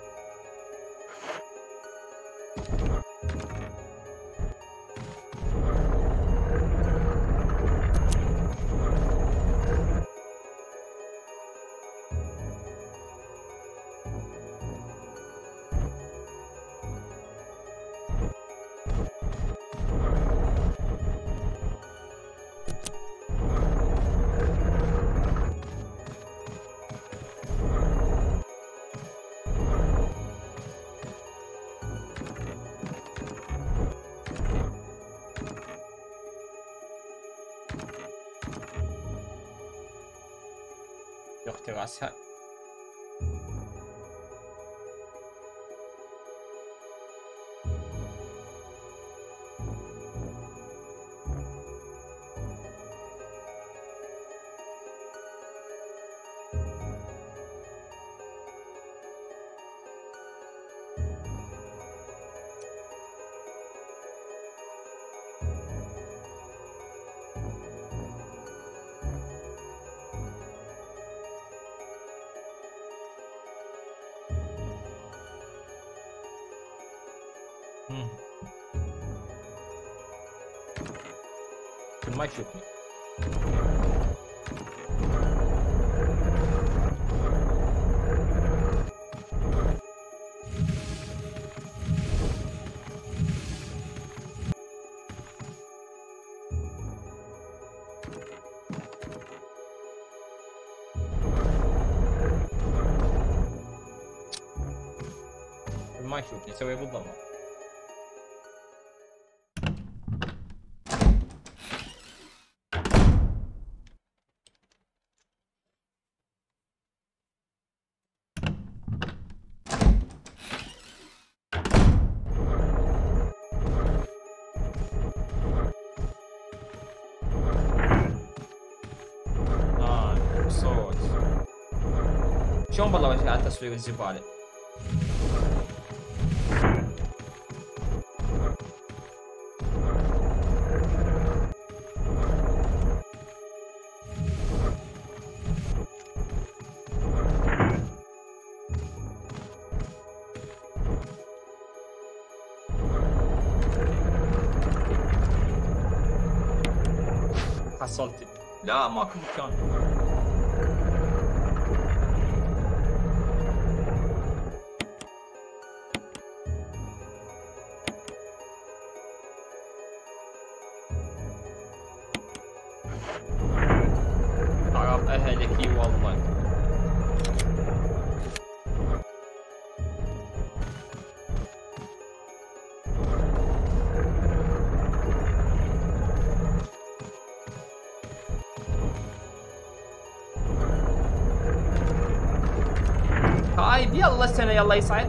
يا اختي راسها. ما يشوفني. ما يشوفني اسوي بالضبط. صوت شلون بالله وجه على تصوير الزبالة. حصلت لا ماكو مكان. عرب اهلك اي والله. طيب يلا السنة يلا يصعد.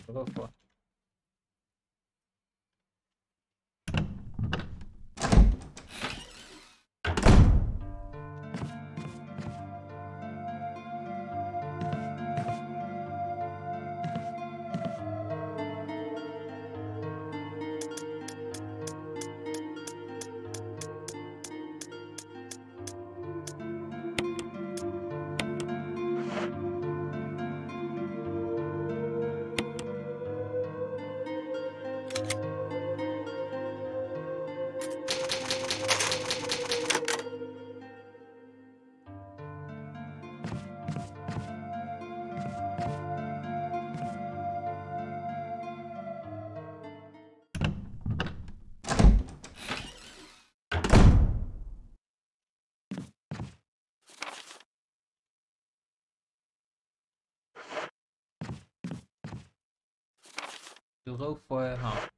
غرفة. الغرفة ها.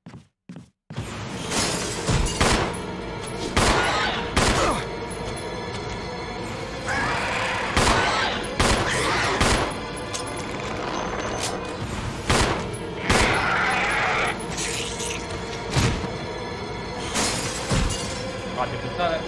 قاعد بالطارق.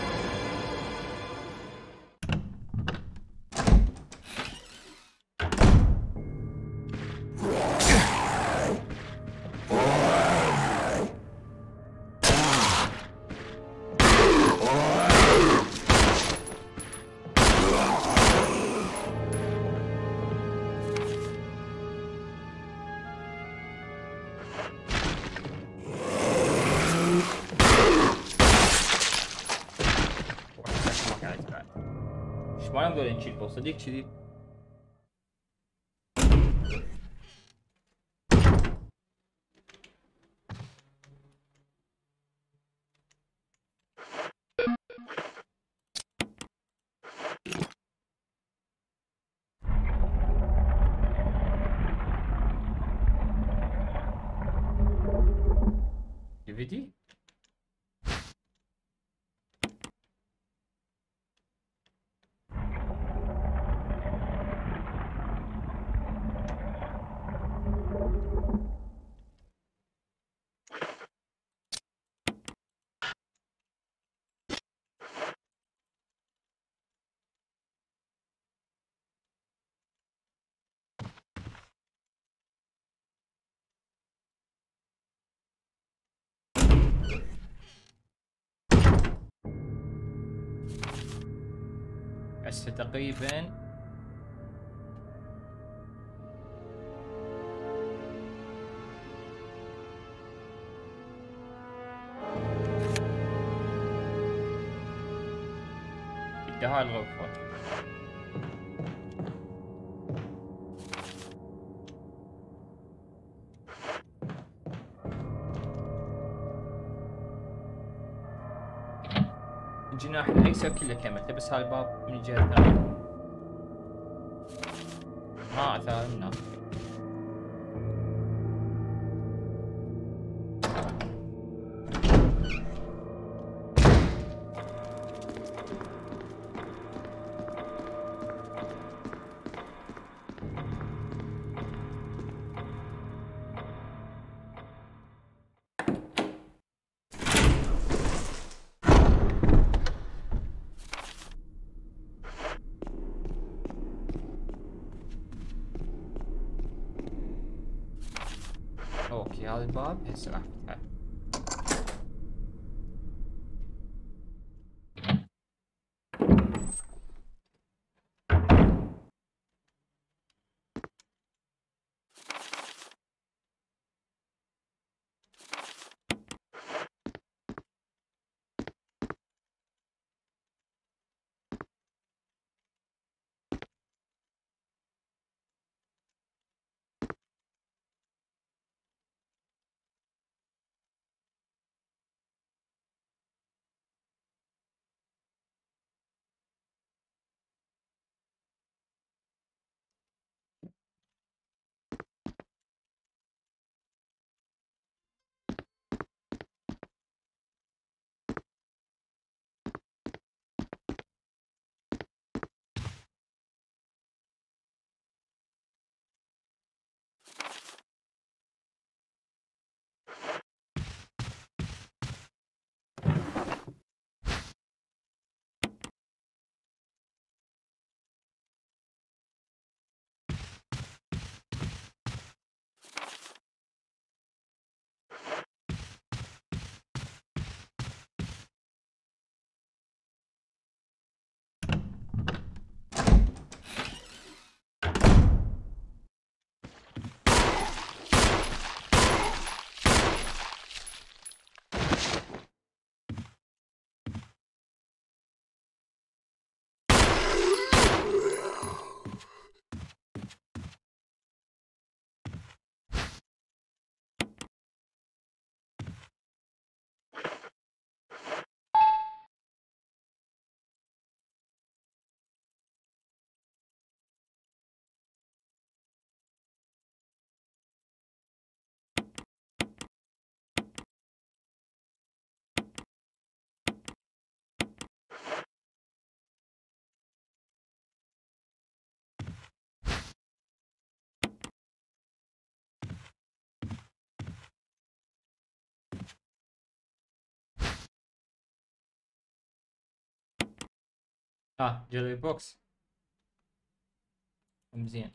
ايش معنى هذول نشيل بوصليك كذي؟ DVD؟ هسه تقريبا انتهى الغرفة. الجناح الايسر كله كملته، بس هذا الباب من الجهة الثانية. اثار النار. اوكي هذا الباب هسه راح نفتحه. جيلي بوكس مزين.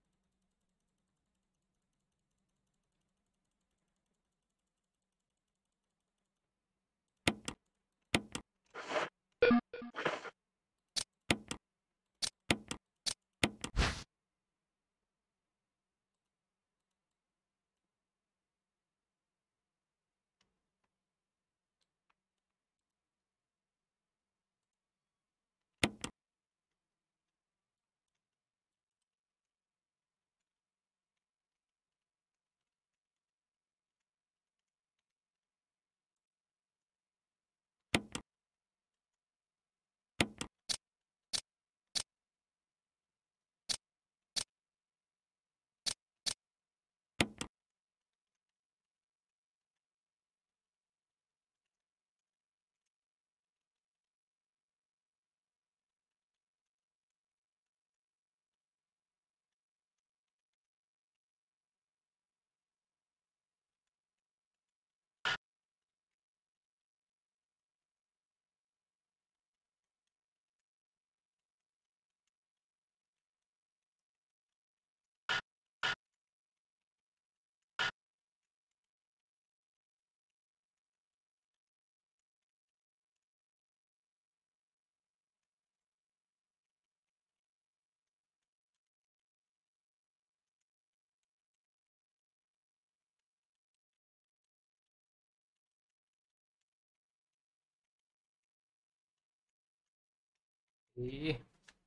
ايه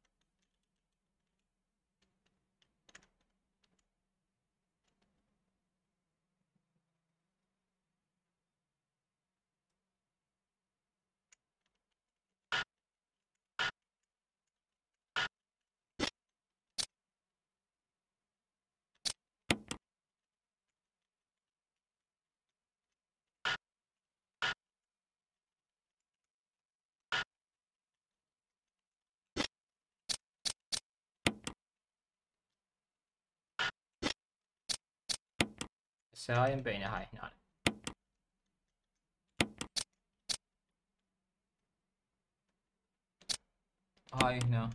هسه هاي مبينة هاي هنا. هاي هنا.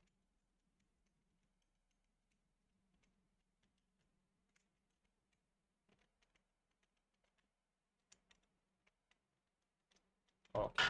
اوكي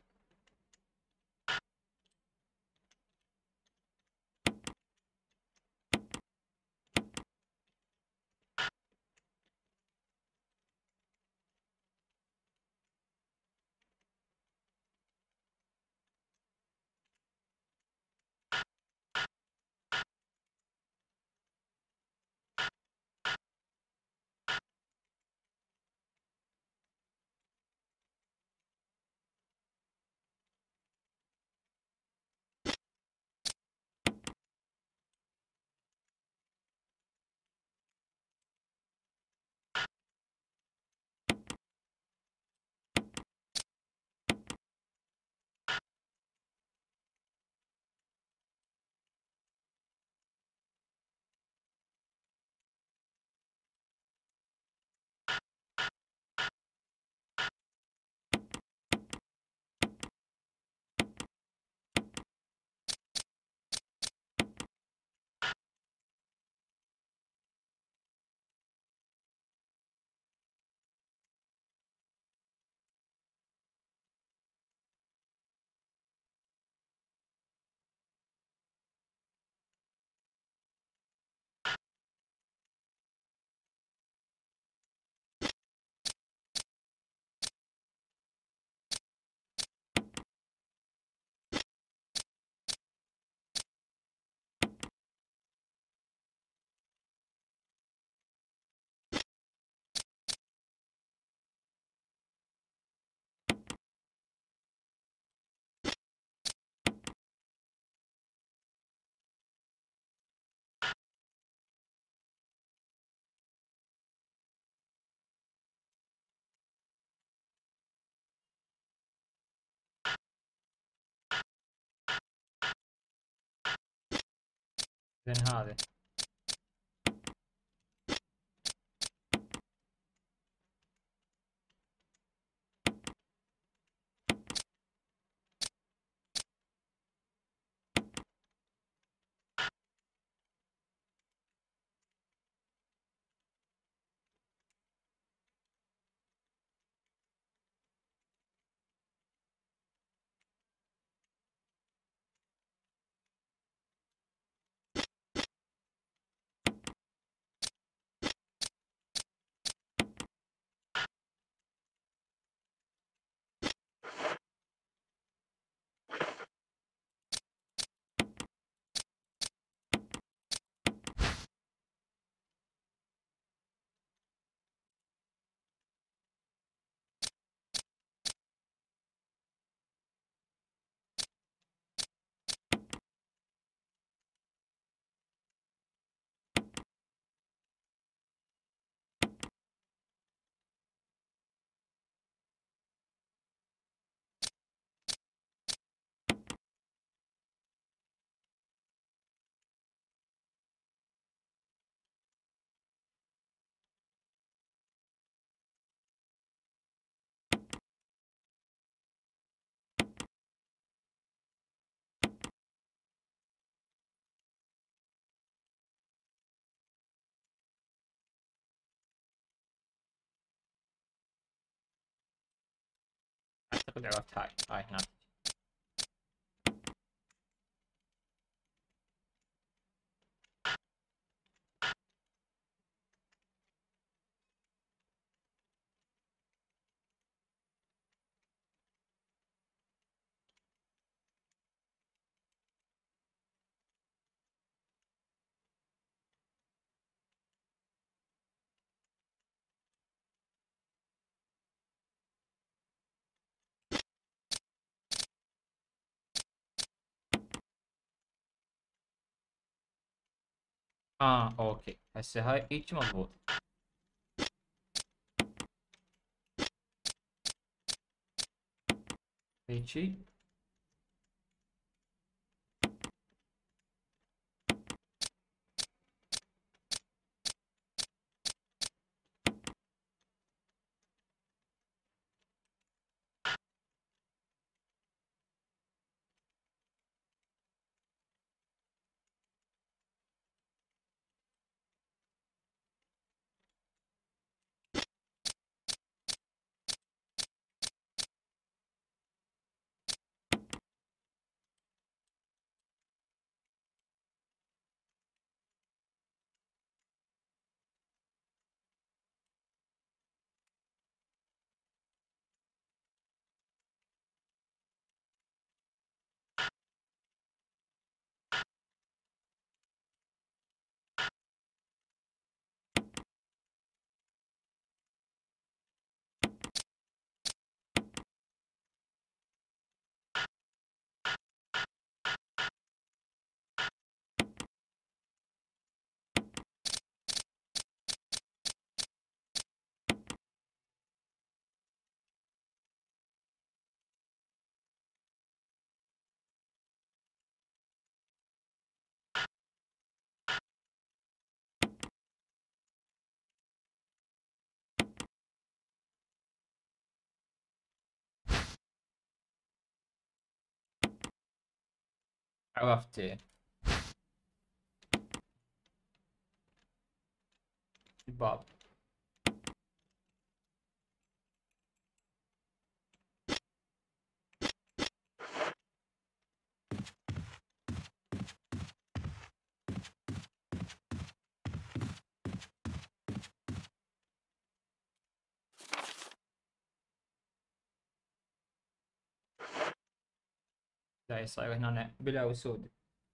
زين هذا. اعتقد عرفت هاي هنا. اوكي هسه هاي هيك مضبوط. هيجي عرفت الباب. لا يصير هنا بلا سود.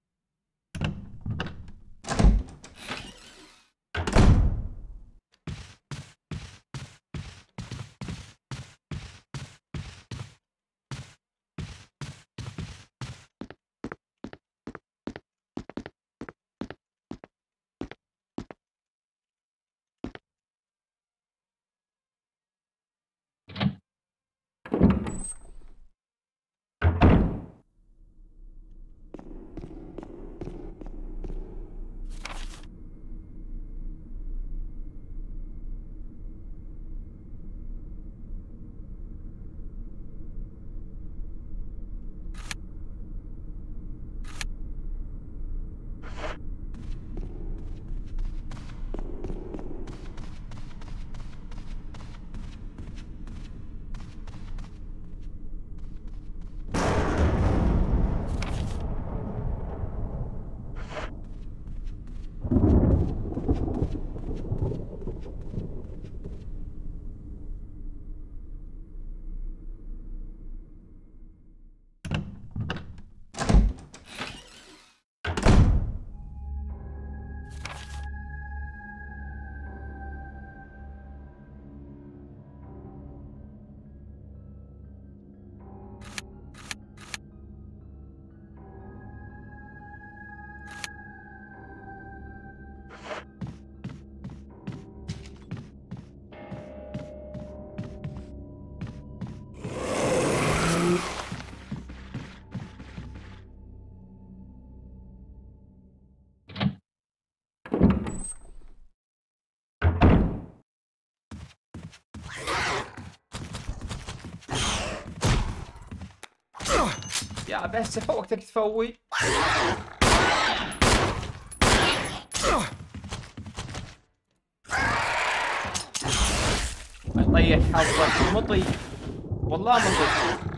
يا بس وقتك تفوي. طيح حظك مطي. والله ما صدق.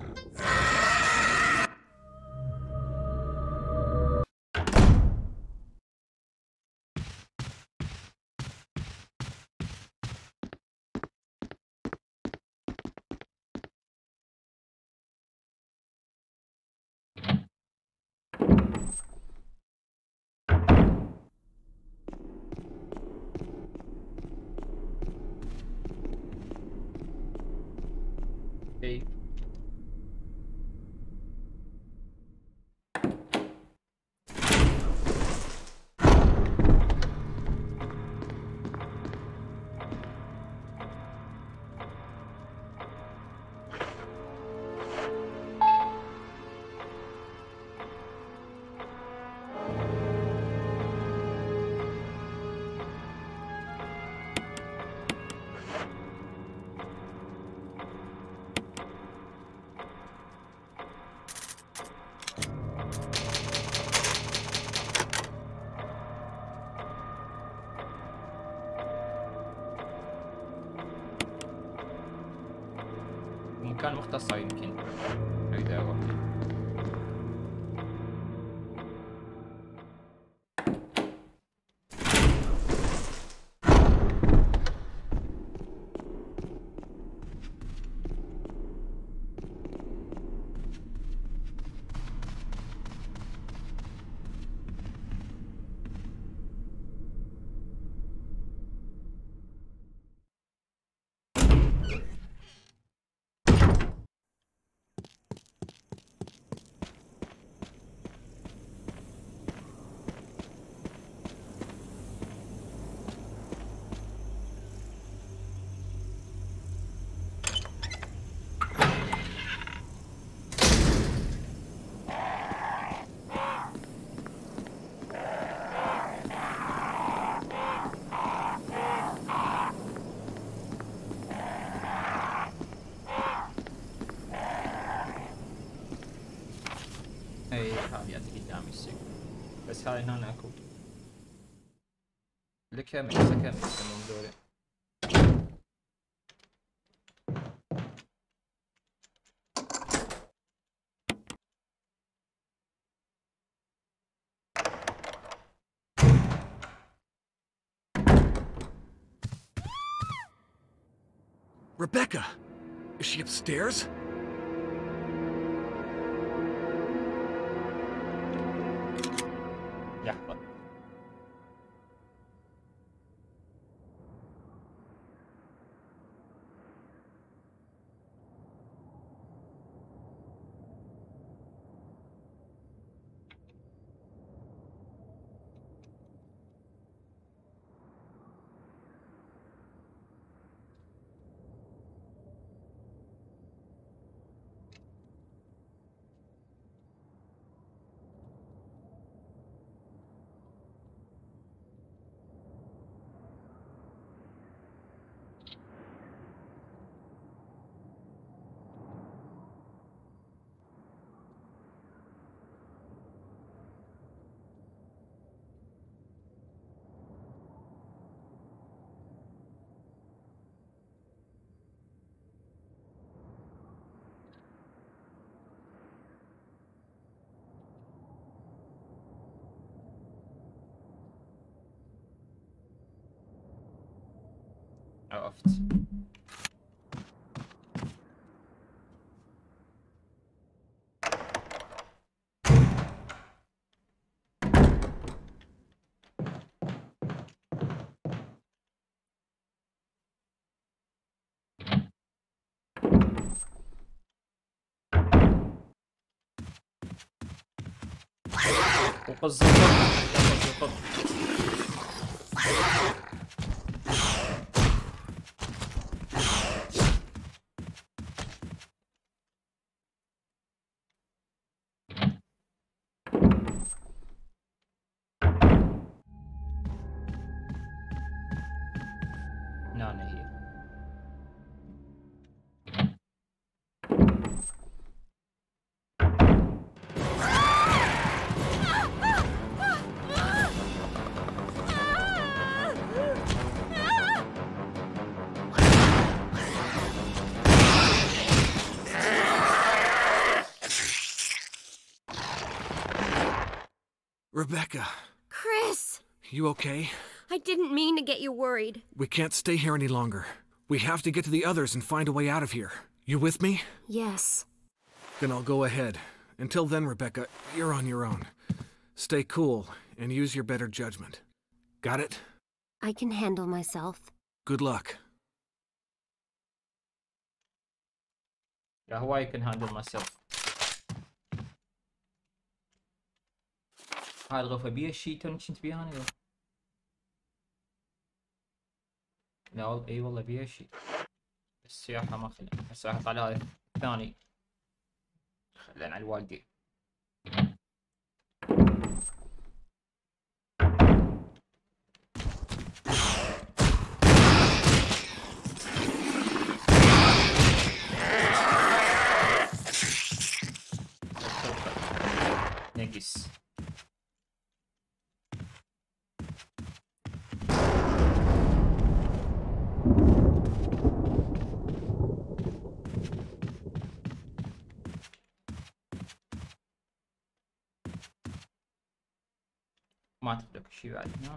اي مكان مختصر يمكن اريد اروح. اي هذه قدامي السجن، بس هاي هنا اكو لكم كم يسمون ذولي. Rebecca! Is she upstairs? لحظة. عرفت. وقص القط. نانا هي Rebecca, Chris! you okay? I didn't mean to get you worried. We can't stay here any longer. We have to get to the others and find a way out of here. You with me? Yes. Then I'll go ahead. Until then, Rebecca, you're on your own. Stay cool and use your better judgment. Got it? I can handle myself. Good luck. Yeah, how I can handle myself. هاي الغرفة بيها شي توني كنت بيها أنا. لا اي والله بيها شي. السياحة ما خلينا. هسه احط على هذا الثاني. خلينا على الوالدين. نقص. ما تفلك شي بعد هنا.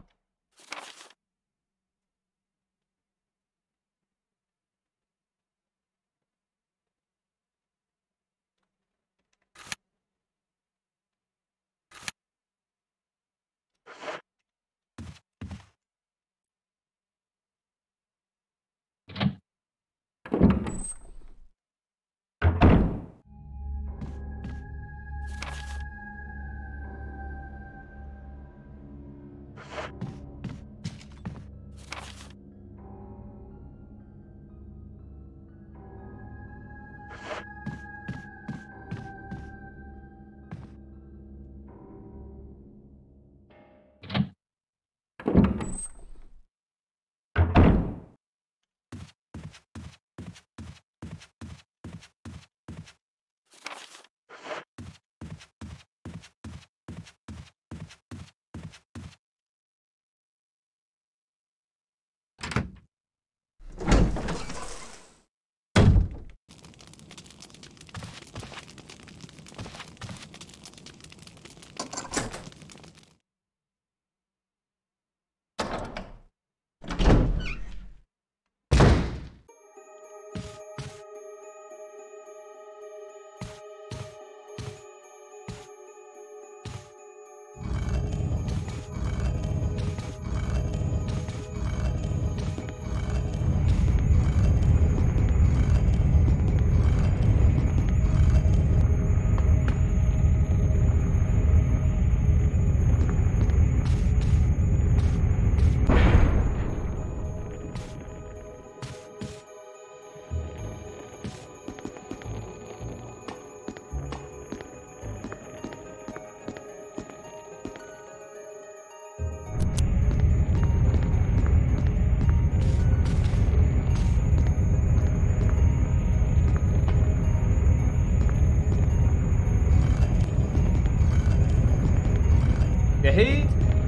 شهيد.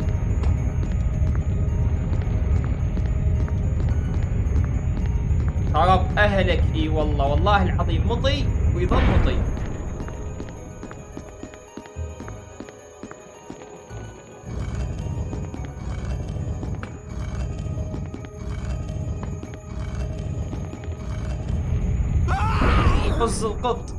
خرب اهلك. اي والله والله العظيم مضي ويظل مضي. فز القط.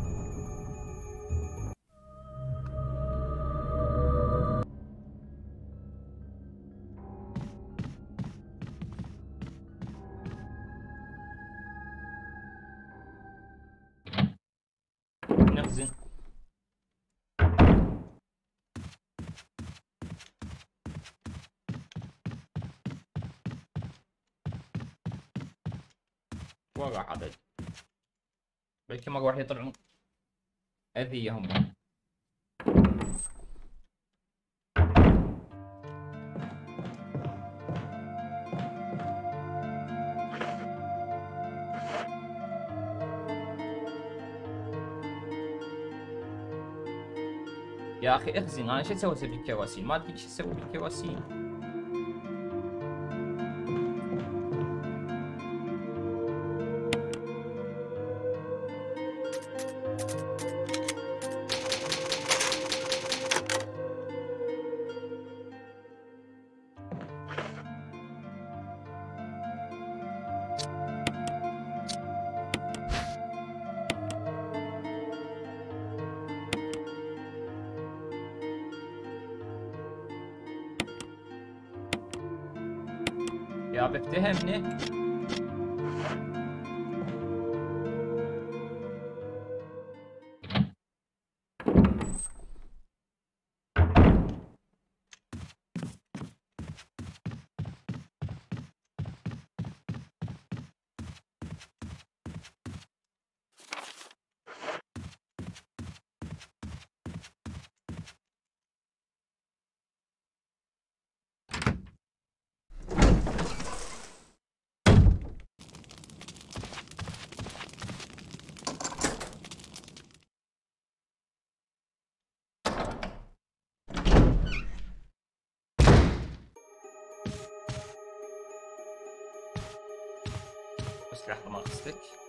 نخزن. وقع عدد بلكي مرة واحدة يطلعون أذية هم. يا أخي اخزن. أنا شو أسوي بالكواسين؟ ما أدري شو أسوي بالكواسين. بفتهمني. بس لحظة ما قصدك.